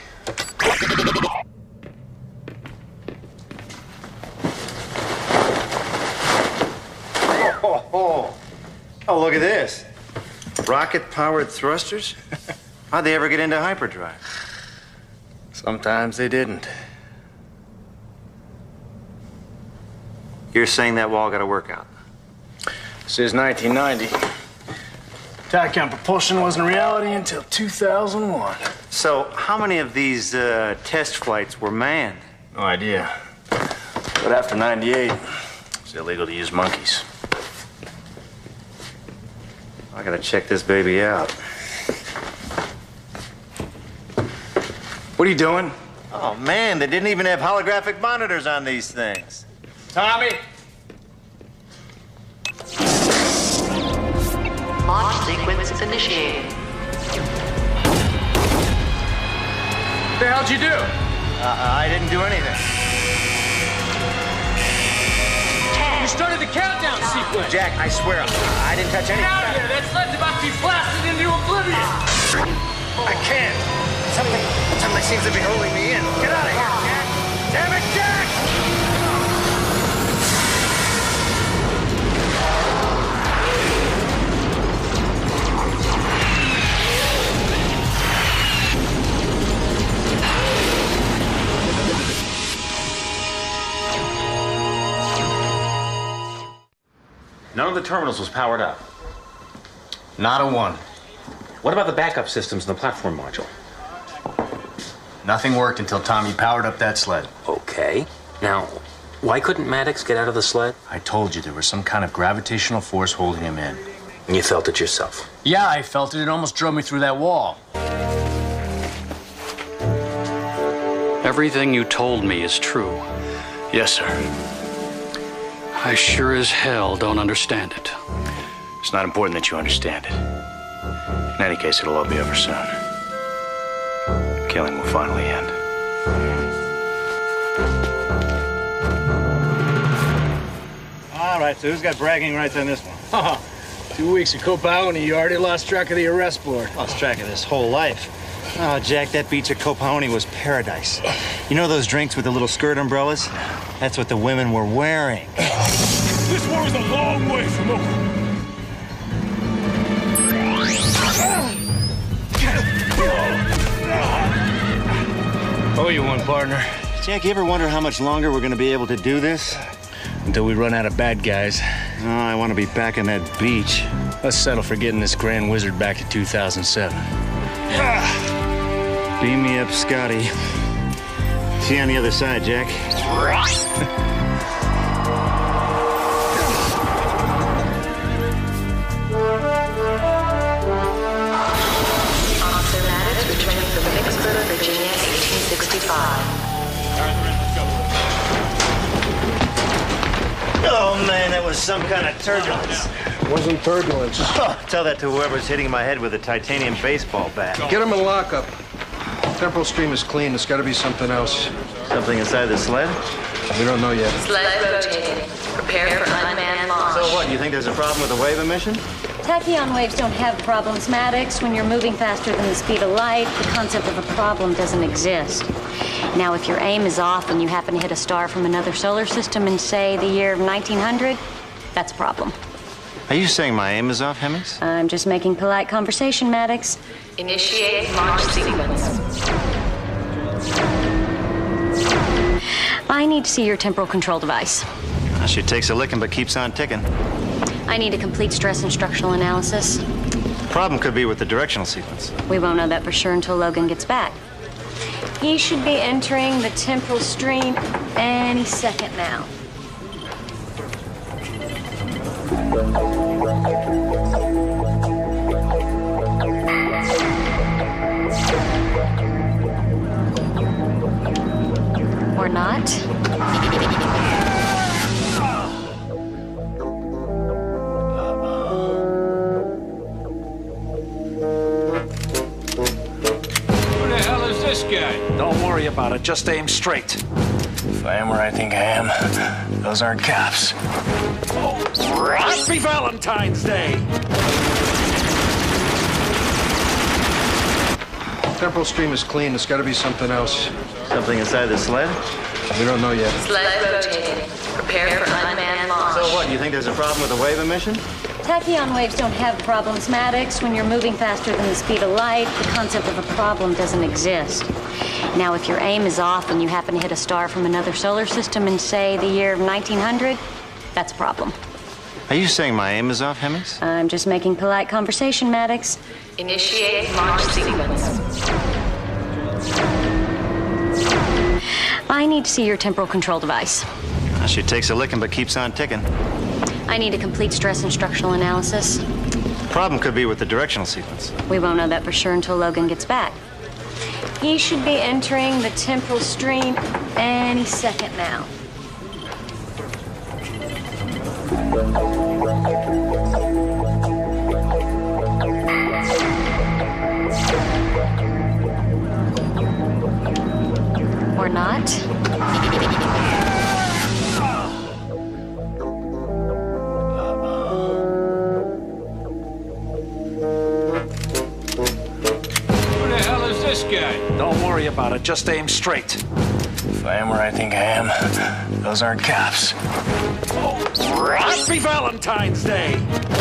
Oh, oh. Oh, look at this. Rocket-powered thrusters? How'd they ever get into hyperdrive? Sometimes they didn't. You're saying that wall got a workout? This is nineteen ninety. Tachyon propulsion wasn't a reality until two thousand one. So, how many of these uh, test flights were manned? No idea. But after ninety-eight, it's illegal to use monkeys. I gotta check this baby out. What are you doing? Oh, man, they didn't even have holographic monitors on these things. Tommy! Launch sequence initiated. What the hell'd you do? Uh, I didn't do anything. You started the countdown sequence. Jack, I swear, I didn't touch anything. Get out of here. That sled's about to be blasted into oblivion. I can't. Something, something seems to be holding me in. Get out of here, Jack. Damn it, Jack! None of the terminals was powered up. Not a one. What about the backup systems in the platform module? Nothing worked until Tommy powered up that sled. Okay. Now, why couldn't Maddox get out of the sled? I told you there was some kind of gravitational force holding him in. And you felt it yourself? Yeah, I felt it. It almost drove me through that wall. Everything you told me is true. Yes, sir. I sure as hell don't understand it. It's not important that you understand it. In any case, it'll all be over soon. The killing will finally end. All right, so who's got bragging rights on this one? Two weeks of Copao and you already lost track of the arrest board. Lost track of this whole life. Oh, Jack, that beach at Copahoney was paradise. You know those drinks with the little skirt umbrellas? That's what the women were wearing. This war is a long way from over. Oh, you one, partner. Jack, you ever wonder how much longer we're going to be able to do this? Until we run out of bad guys. Oh, I want to be back on that beach. Let's settle for getting this Grand Wizard back to two thousand seven. Beam me up, Scotty. See you on the other side, Jack. Officer Maddox returning from Vicksburg, Virginia, eighteen sixty-five. Oh, man, that was some kind of turbulence. It wasn't turbulence. Oh, tell that to whoever's hitting my head with a titanium baseball bat. Get him in lockup. Temporal stream is clean. There's got to be something else. Something inside the sled? We don't know yet. Sled rotating. Prepare for unmanned launch. So what, you think there's a problem with the wave emission? Tachyon waves don't have problems, Maddox. When you're moving faster than the speed of light, the concept of a problem doesn't exist. Now, if your aim is off and you happen to hit a star from another solar system in, say, the year of nineteen hundred, that's a problem. Are you saying my aim is off, Hemmings? I'm just making polite conversation, Maddox. Initiate launch sequence. I need to see your temporal control device. Well, she takes a licking but keeps on ticking. I need a complete stress and structural analysis. The problem could be with the directional sequence. We won't know that for sure until Logan gets back. He should be entering the temporal stream any second now. Or not. This guy. Don't worry about it. Just aim straight. If I am where I think I am, those aren't cops. Oh, happy Valentine's Day! Temporal stream is clean. There's got to be something else. Something inside the sled? We don't know yet. Sled rotating. Prepare for unmanned launch. So what, you think there's a problem with the wave emission? Tachyon waves don't have problems, Maddox. When you're moving faster than the speed of light, the concept of a problem doesn't exist. Now, if your aim is off and you happen to hit a star from another solar system in, say, the year of nineteen hundred, that's a problem. Are you saying my aim is off, Hemmings? I'm just making polite conversation, Maddox. Initiate launch sequence. I need to see your temporal control device. Well, she takes a licking but keeps on ticking. I need a complete stress and structural analysis. The problem could be with the directional sequence. We won't know that for sure until Logan gets back. He should be entering the temporal stream any second now. Who the hell is this guy? Don't worry about it. Just aim straight. If I am where I think I am, those aren't cops. Oh, happy Valentine's Day!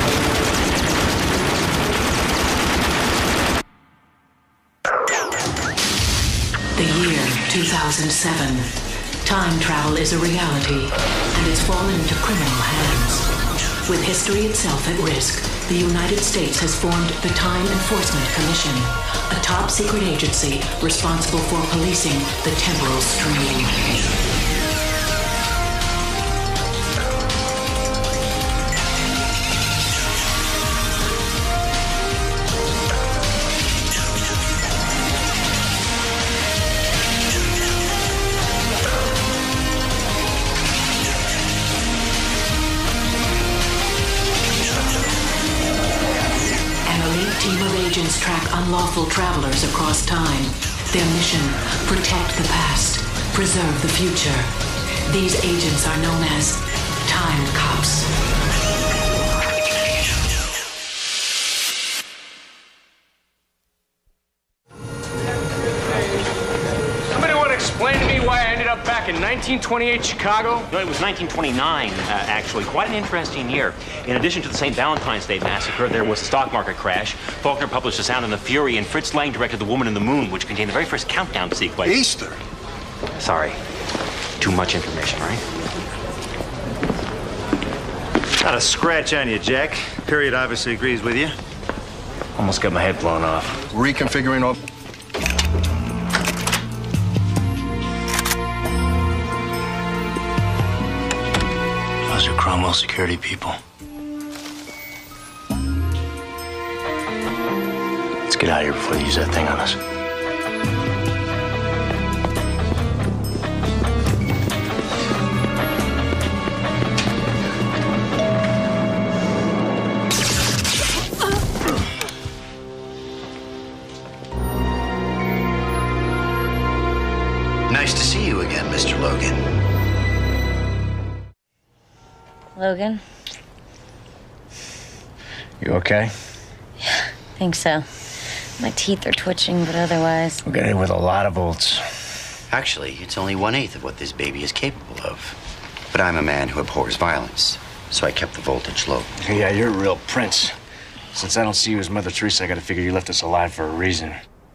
The year two thousand seven. Time travel is a reality, and it's fallen into criminal hands. With history itself at risk, the United States has formed the Time Enforcement Commission, a top-secret agency responsible for policing the temporal stream. Team of agents track unlawful travelers across time. Their mission, protect the past, preserve the future. These agents are known as Time Cops. Somebody want to explain to me why I ended up back in nineteen twenty-eight Chicago? No, it was nineteen twenty-nine, uh, actually. Quite an interesting year. In addition to the Saint Valentine's Day massacre, there was the stock market crash. Faulkner published The Sound and the Fury, and Fritz Lang directed The Woman in the Moon, which contained the very first countdown sequence. Easter. Sorry. Too much information, right? Not a scratch on you, Jack. Period obviously agrees with you. Almost got my head blown off. Reconfiguring all... Those are Cromwell security people. Let's get out of here before they use that thing on us. Nice to see you again, Mister Logan. Logan? You okay? Think so. My teeth are twitching, but otherwise... We got hit with a lot of volts. Actually, it's only one-eighth of what this baby is capable of. But I'm a man who abhors violence, so I kept the voltage low. Yeah, you're a real prince. Since I don't see you as Mother Teresa, I gotta figure you left us alive for a reason.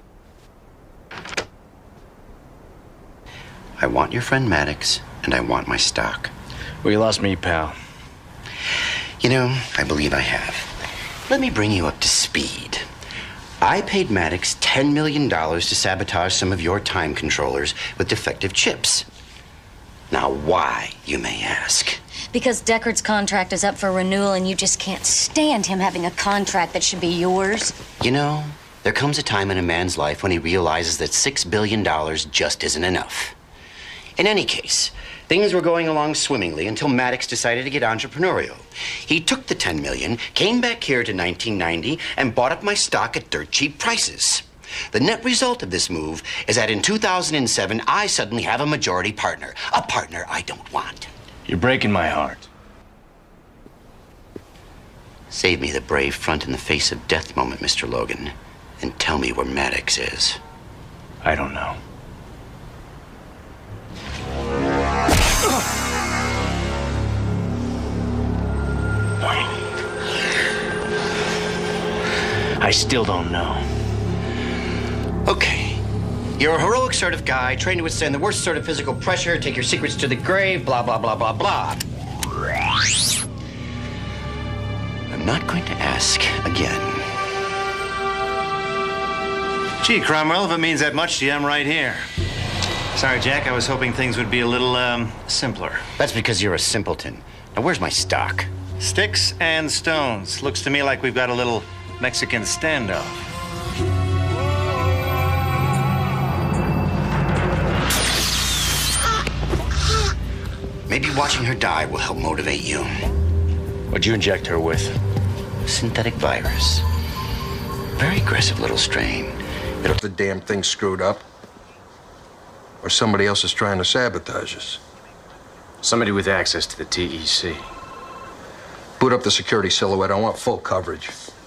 I want your friend Maddox, and I want my stock. Well, you lost me, pal. You know, I believe I have. Let me bring you up to speed. I paid Maddox ten million dollars to sabotage some of your time controllers with defective chips. Now, why, you may ask? Because Deckard's contract is up for renewal and you just can't stand him having a contract that should be yours. You know, there comes a time in a man's life when he realizes that six billion dollars just isn't enough. In any case, things were going along swimmingly until Maddox decided to get entrepreneurial. He took the ten million dollars, came back here to nineteen ninety, and bought up my stock at dirt cheap prices. The net result of this move is that in two thousand seven, I suddenly have a majority partner, a partner I don't want. You're breaking my heart. Save me the brave front in the face of death moment, Mister Logan, and tell me where Maddox is. I don't know. I still don't know. Okay. You're a heroic sort of guy, trained to withstand the worst sort of physical pressure, take your secrets to the grave, blah, blah, blah, blah, blah. I'm not going to ask again. Gee, Cromwell, if it means that much to you, I'm right here. Sorry, Jack, I was hoping things would be a little, um, simpler. That's because you're a simpleton. Now, where's my stock? Sticks and stones. Looks to me like we've got a little Mexican standoff. Maybe watching her die will help motivate you. What'd you inject her with? Synthetic virus. Very aggressive little strain. It'll... The damn thing screwed up. Or somebody else is trying to sabotage us? Somebody with access to the T E C. Boot up the security silhouette. I want full coverage.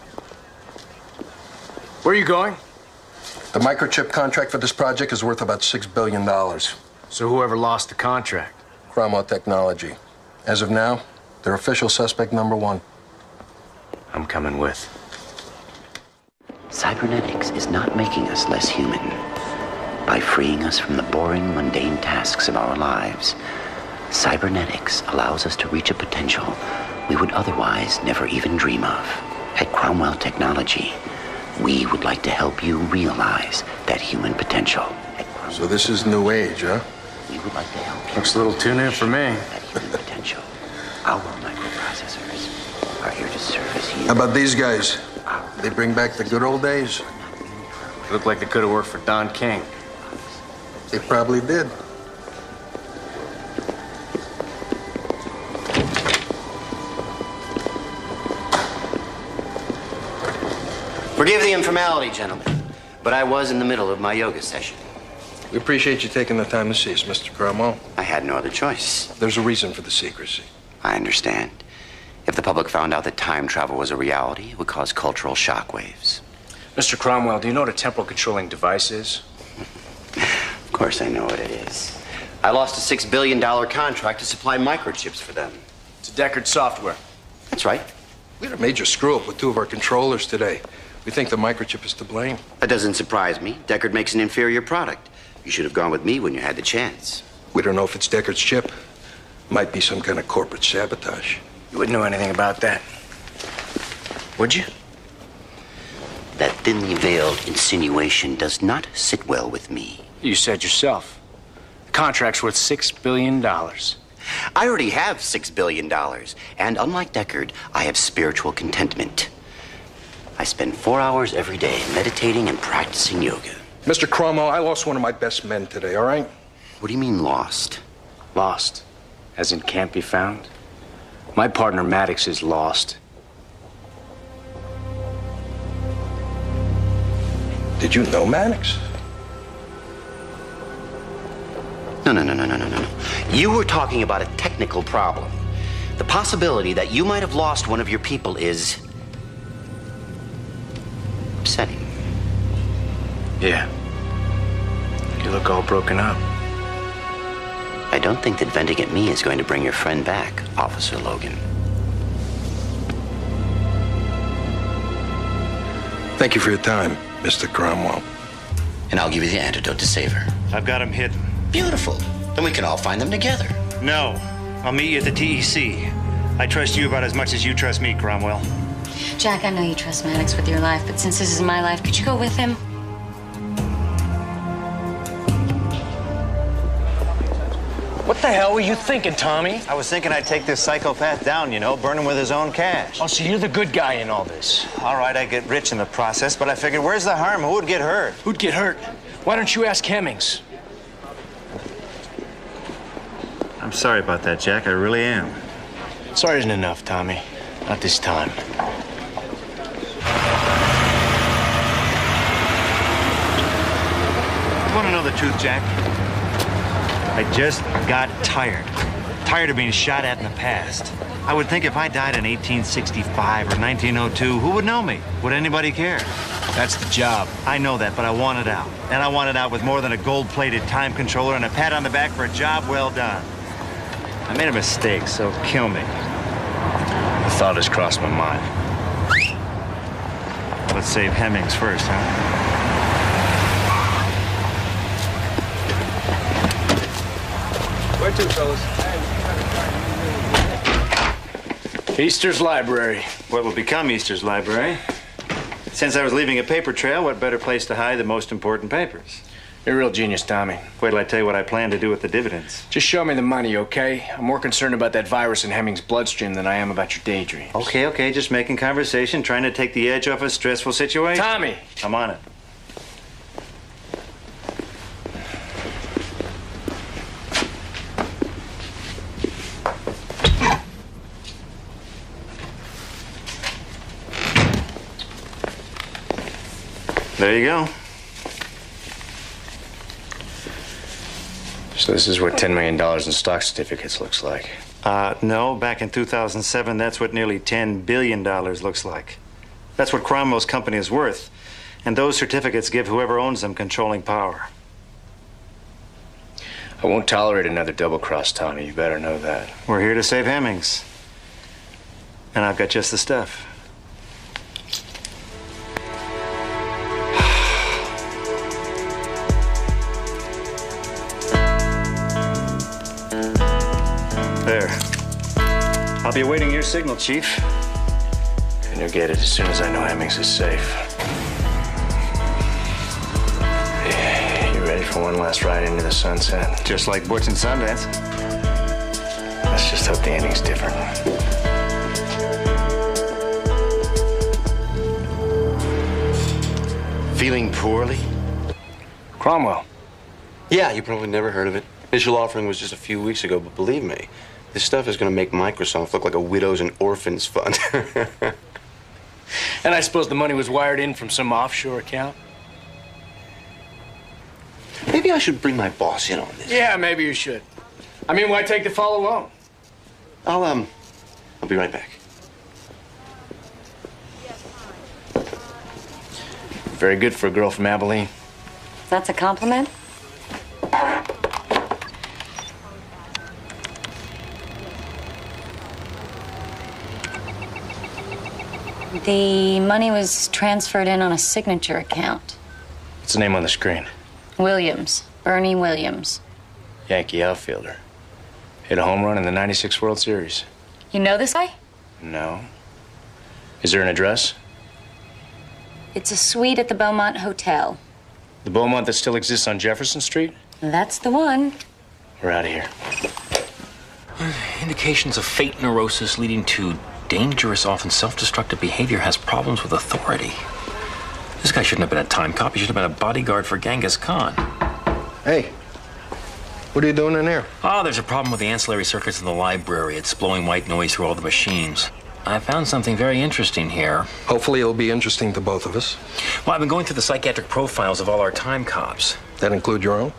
Where are you going? The microchip contract for this project is worth about six billion dollars. So whoever lost the contract? Cromwell Technology. As of now, they're official suspect number one. I'm coming with. Cybernetics is not making us less human. By freeing us from the boring, mundane tasks of our lives, cybernetics allows us to reach a potential we would otherwise never even dream of. At Cromwell Technology, we would like to help you realize that human potential. So this is new age, huh? We would like to help you. Looks a little too new for me. That human potential. Our microprocessors are here to service you. How about these guys? They bring back the good old days. They look like they could have worked for Don King. They probably did. Forgive the informality, gentlemen, but I was in the middle of my yoga session. We appreciate you taking the time to see us, Mister Cromwell. I had no other choice. There's a reason for the secrecy. I understand. If the public found out that time travel was a reality, it would cause cultural shockwaves. Mister Cromwell, do you know what a temporal controlling device is? Of course I know what it is. I lost a six billion dollar contract to supply microchips for them. It's Deckard software. That's right. We had a major screw-up with two of our controllers today. We think the microchip is to blame. That doesn't surprise me. Deckard makes an inferior product. You should have gone with me when you had the chance. We don't know if it's Deckard's chip. Might be some kind of corporate sabotage. You wouldn't know anything about that, would you? That thinly veiled insinuation does not sit well with me. You said yourself. The contract's worth six billion dollars. I already have six billion dollars. And unlike Deckard, I have spiritual contentment. I spend four hours every day meditating and practicing yoga. Mister Cromwell, I lost one of my best men today, all right? What do you mean lost? Lost? As in can't be found? My partner Maddox is lost. Did you know Maddox? No, no, no, no, no, no, no. You were talking about a technical problem. The possibility that you might have lost one of your people is upsetting. Yeah. You look all broken up. I don't think that venting at me is going to bring your friend back, Officer Logan. Thank you for your time, Mister Cromwell. And I'll give you the antidote to save her. I've got them hidden. Beautiful. Then we can all find them together. No. I'll meet you at the T E C. I trust you about as much as you trust me, Cromwell. Jack, I know you trust Maddox with your life, but since this is my life, could you go with him? What the hell were you thinking, Tommy? I was thinking I'd take this psychopath down, you know, burn him with his own cash. Oh, so you're the good guy in all this. All right, I'd get rich in the process, but I figured, where's the harm? Who would get hurt? Who'd get hurt? Why don't you ask Hemmings? I'm sorry about that, Jack. I really am. Sorry isn't enough, Tommy. Not this time. You want to know the truth, Jack? I just got tired. Tired of being shot at in the past. I would think if I died in eighteen sixty-five or nineteen oh two, who would know me? Would anybody care? That's the job. I know that, but I want it out. And I want it out with more than a gold-plated time controller and a pat on the back for a job well done. I made a mistake, so kill me. The thought has crossed my mind. Let's save Hemmings first, huh? Where to, fellas? Easter's Library. What will become Easter's Library? Since I was leaving a paper trail, what better place to hide the most important papers? You're a real genius, Tommy. Wait till I tell you what I plan to do with the dividends. Just show me the money, okay? I'm more concerned about that virus in Hemmings' bloodstream than I am about your daydreams. Okay, okay, just making conversation, trying to take the edge off a stressful situation. Tommy! I'm on it. There you go. So this is what ten million dollars in stock certificates looks like. Uh, no, back in two thousand seven, that's what nearly ten billion dollars looks like. That's what Cromwell's company is worth. And those certificates give whoever owns them controlling power. I won't tolerate another double-cross, Tommy. You better know that. We're here to save Hemmings. And I've got just the stuff. There. I'll be awaiting your signal, Chief. And you'll get it as soon as I know Hemmings is safe. You ready for one last ride into the sunset? Just like Butch and Sundance. Let's just hope the ending's different. Feeling poorly? Cromwell. Yeah, you probably never heard of it. Initial offering was just a few weeks ago, but believe me, this stuff is going to make Microsoft look like a widows and orphans fund. And I suppose the money was wired in from some offshore account? Maybe I should bring my boss in on this. Yeah, maybe you should. I mean, why take the fall alone? I'll, um, I'll be right back. Very good for a girl from Abilene. That's a compliment? The money was transferred in on a signature account. What's the name on the screen? Williams. Bernie Williams. Yankee outfielder. Hit a home run in the ninety-six World Series. You know this guy? No. Is there an address? It's a suite at the Beaumont Hotel. The Beaumont that still exists on Jefferson Street? That's the one. We're out of here. Indications of fate neurosis leading to dangerous, often self-destructive behavior has problems with authority. This guy shouldn't have been a time cop. He should have been a bodyguard for Genghis Khan. Hey, what are you doing in there? Oh, there's a problem with the ancillary circuits in the library. It's blowing white noise through all the machines. I found something very interesting here. Hopefully it'll be interesting to both of us. Well, I've been going through the psychiatric profiles of all our time cops. That include your own?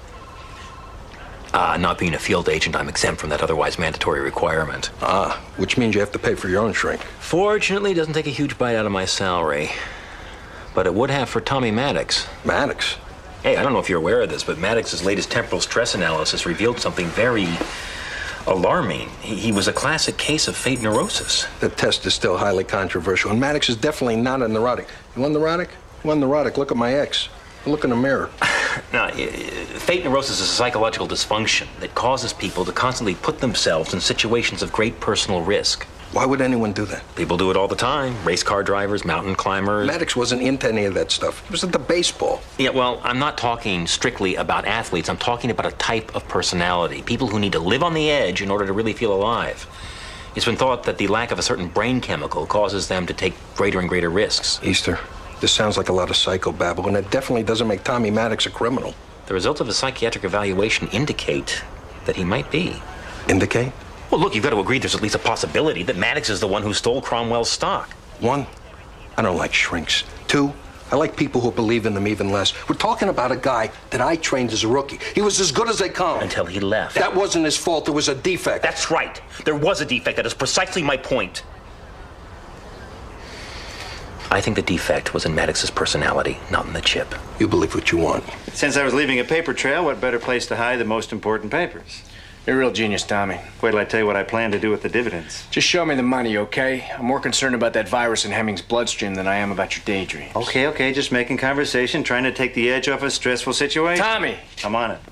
Uh, not being a field agent, I'm exempt from that otherwise mandatory requirement. Ah, which means you have to pay for your own shrink. Fortunately, it doesn't take a huge bite out of my salary. But it would have for Tommy Maddox. Maddox? Hey, I don't know if you're aware of this, but Maddox's latest temporal stress analysis revealed something very alarming. He, he was a classic case of fate neurosis. The test is still highly controversial, and Maddox is definitely not a neurotic. You want neurotic? You want neurotic? Look at my ex. Look in the mirror. Now, fate neurosis is a psychological dysfunction that causes people to constantly put themselves in situations of great personal risk. Why would anyone do that? People do it all the time. Race car drivers, mountain climbers. Maddox wasn't into any of that stuff. He was into baseball. Yeah, well, I'm not talking strictly about athletes. I'm talking about a type of personality. People who need to live on the edge in order to really feel alive. It's been thought that the lack of a certain brain chemical causes them to take greater and greater risks. Easter, this sounds like a lot of psychobabble, and it definitely doesn't make Tommy Maddox a criminal. The results of a psychiatric evaluation indicate that he might be. Indicate? Well, look, you've got to agree there's at least a possibility that Maddox is the one who stole Cromwell's stock. One, I don't like shrinks. Two, I like people who believe in them even less. We're talking about a guy that I trained as a rookie. He was as good as they come. Until he left. That wasn't his fault. It was a defect. That's right. There was a defect. That is precisely my point. I think the defect was in Maddox's personality, not in the chip. You believe what you want. Since I was leaving a paper trail, what better place to hide the most important papers? You're a real genius, Tommy. Wait till I tell you what I plan to do with the dividends. Just show me the money, okay? I'm more concerned about that virus in Hemmings' bloodstream than I am about your daydreams. Okay, okay, just making conversation, trying to take the edge off a stressful situation. Tommy! I'm on it.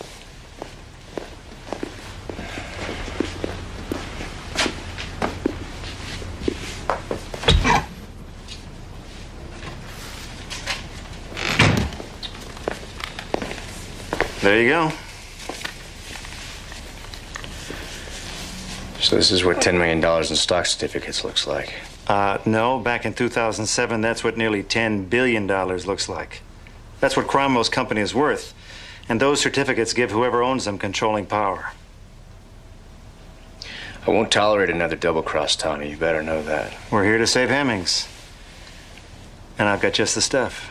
There you go. So this is what ten million dollars in stock certificates looks like. Uh, no, back in two thousand seven, that's what nearly ten billion dollars looks like. That's what Cromwell's company is worth. And those certificates give whoever owns them controlling power. I won't tolerate another double-cross, Tommy. You better know that. We're here to save Hemmings. And I've got just the stuff.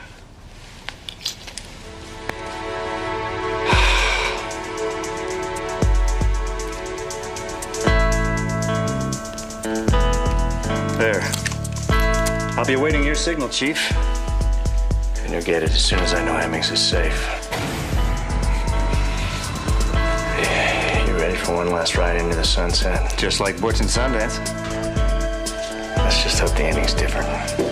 There. I'll be awaiting your signal, Chief. And you'll get it as soon as I know Hemmings is safe. Yeah, you ready for one last ride into the sunset? Just like Butch and Sundance. Let's just hope the ending's different.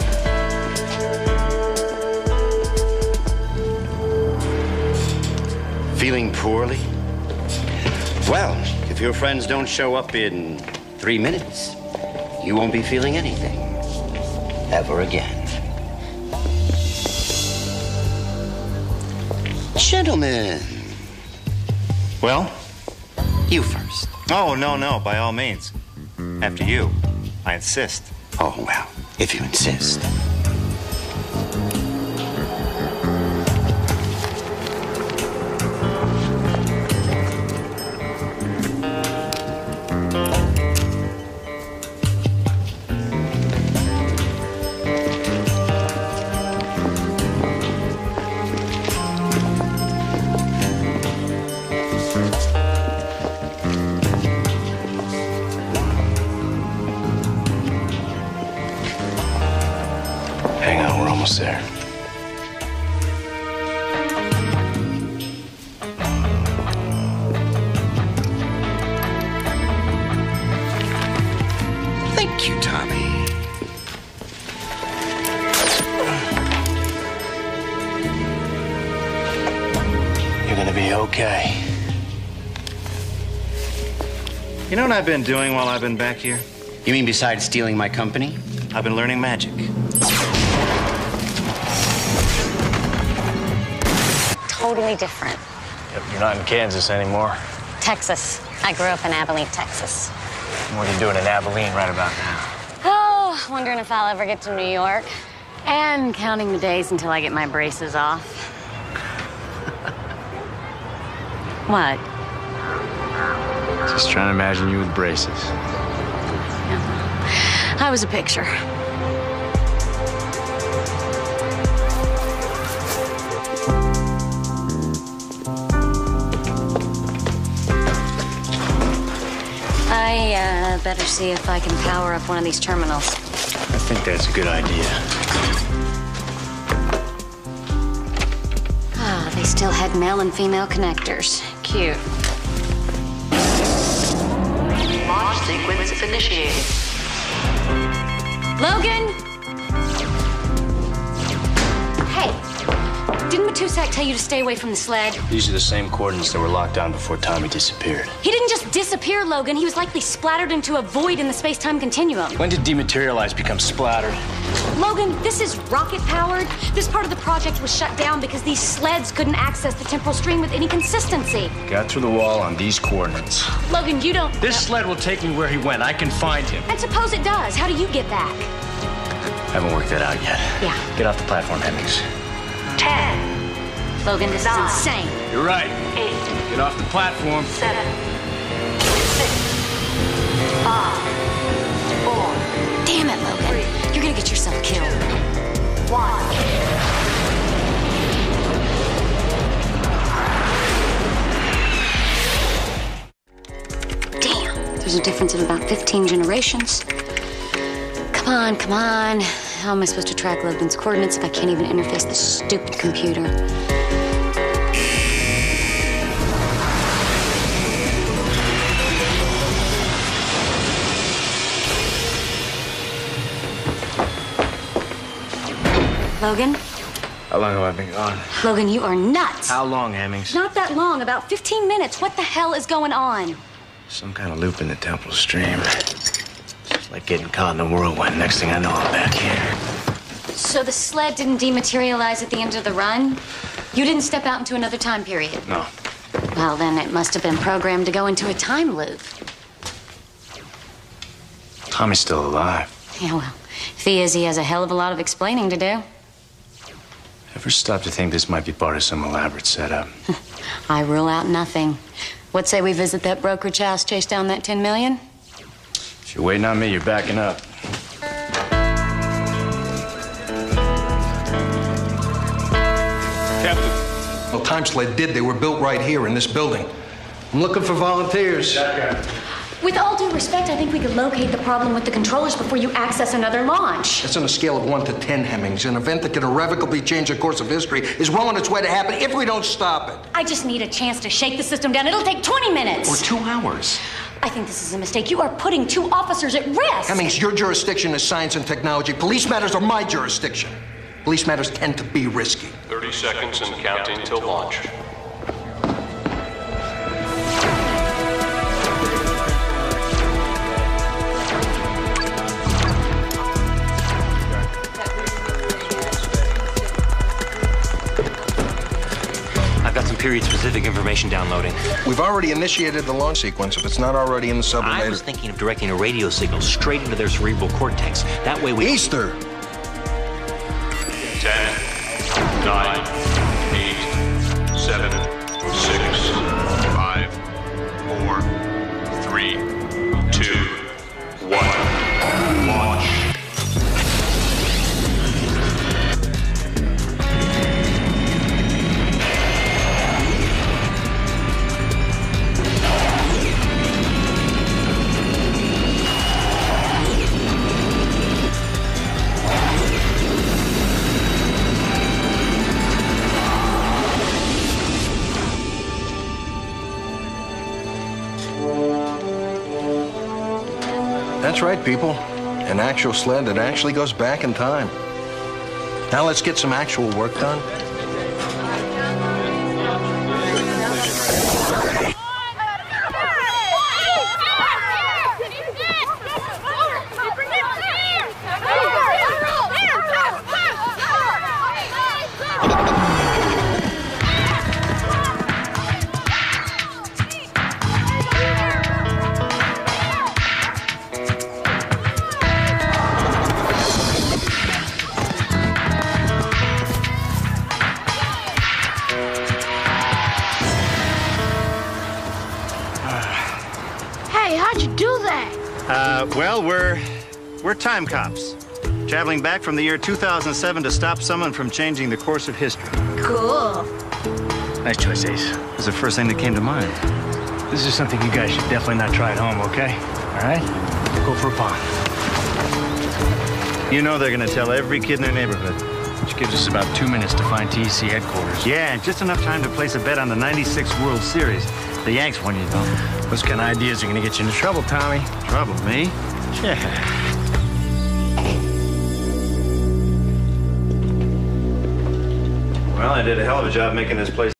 Feeling poorly? Well, if your friends don't show up in three minutes, you won't be feeling anything. Ever again. Gentlemen. Well? You first. Oh, no, no, by all means. After you. I insist. Oh, well, if you insist. Hang on, we're almost there. Thank you, Tommy. You're gonna be okay. You know what I've been doing while I've been back here? You mean besides stealing my company? I've been learning magic. Totally different. Yep, you're not in Kansas anymore. Texas. I grew up in Abilene, Texas. What are you doing in Abilene right about now? Oh, wondering if I'll ever get to New York. And counting the days until I get my braces off. What? Just trying to imagine you with braces. Yeah. I was a picture. I uh, better see if I can power up one of these terminals. I think that's a good idea. Ah, they still had male and female connectors. Cute. Launch sequence initiated. Logan! Hey, didn't Matusak tell you to stay away from the sled? These are the same coordinates that were locked down before Tommy disappeared. He didn't just disappear, Logan. He was likely splattered into a void in the space-time continuum. When did dematerialize become splattered? Logan, this is rocket-powered. This part of the project was shut down because these sleds couldn't access the temporal stream with any consistency. Got through the wall on these coordinates. Logan, you don't... This sled will take me where he went. I can find him. And suppose it does. How do you get back? Haven't worked that out yet. Yeah. Get off the platform, Hemmings. Ten. Logan, this Nine. is insane. You're right. Eight. Get off the platform. Seven. Six. Five. Four. Damn it, Logan. Three. You're gonna get yourself killed. One. Damn. There's a difference of about fifteen generations. Come on, come on. How am I supposed to track Logan's coordinates if I can't even interface this stupid computer? Logan? How long have I been gone? Logan, you are nuts. How long, Hemmings? Not that long, about fifteen minutes. What the hell is going on? Some kind of loop in the temple stream. It's like getting caught in the whirlwind. Next thing I know, I'm back here. So the sled didn't dematerialize at the end of the run? You didn't step out into another time period? No. Well, then it must have been programmed to go into a time loop. Tommy's still alive. Yeah, well, if he is, he has a hell of a lot of explaining to do. Ever stop to think this might be part of some elaborate setup? I rule out nothing. What say we visit that brokerage house, chase down that ten million? If you're waiting on me, you're backing up. Captain. Well, time sled did. They were built right here in this building. I'm looking for volunteers. With all due respect, I think we could locate the problem with the controllers before you access another launch. It's on a scale of one to ten, Hemmings. An event that can irrevocably change the course of history is well on its way to happen if we don't stop it. I just need a chance to shake the system down. It'll take twenty minutes. Or two hours. I think this is a mistake. You are putting two officers at risk. Hemmings, your jurisdiction is science and technology. Police matters are my jurisdiction. Police matters tend to be risky. thirty seconds and counting till launch. Got some period-specific information downloading. We've already initiated the launch sequence if it's not already in the sublimator. I was thinking of directing a radio signal straight into their cerebral cortex. That way we... Easter! Ten, nine, eight, seven, six, five, four, three, two, one. Launch. That's right, people. An actual sled that actually goes back in time. Now let's get some actual work done. Uh, well, we're we're time cops, traveling back from the year two thousand seven to stop someone from changing the course of history. Cool. Nice choice, Ace. It was the first thing that came to mind. This is something you guys should definitely not try at home, okay? All right? Go for a pond. You know they're gonna tell every kid in their neighborhood. Which gives us about two minutes to find T E C headquarters. Yeah, and just enough time to place a bet on the ninety-six World Series. The Yanks won, you know. Those kind of ideas are gonna get you into trouble, Tommy. Trouble, me? Yeah. Well, I did a hell of a job making this place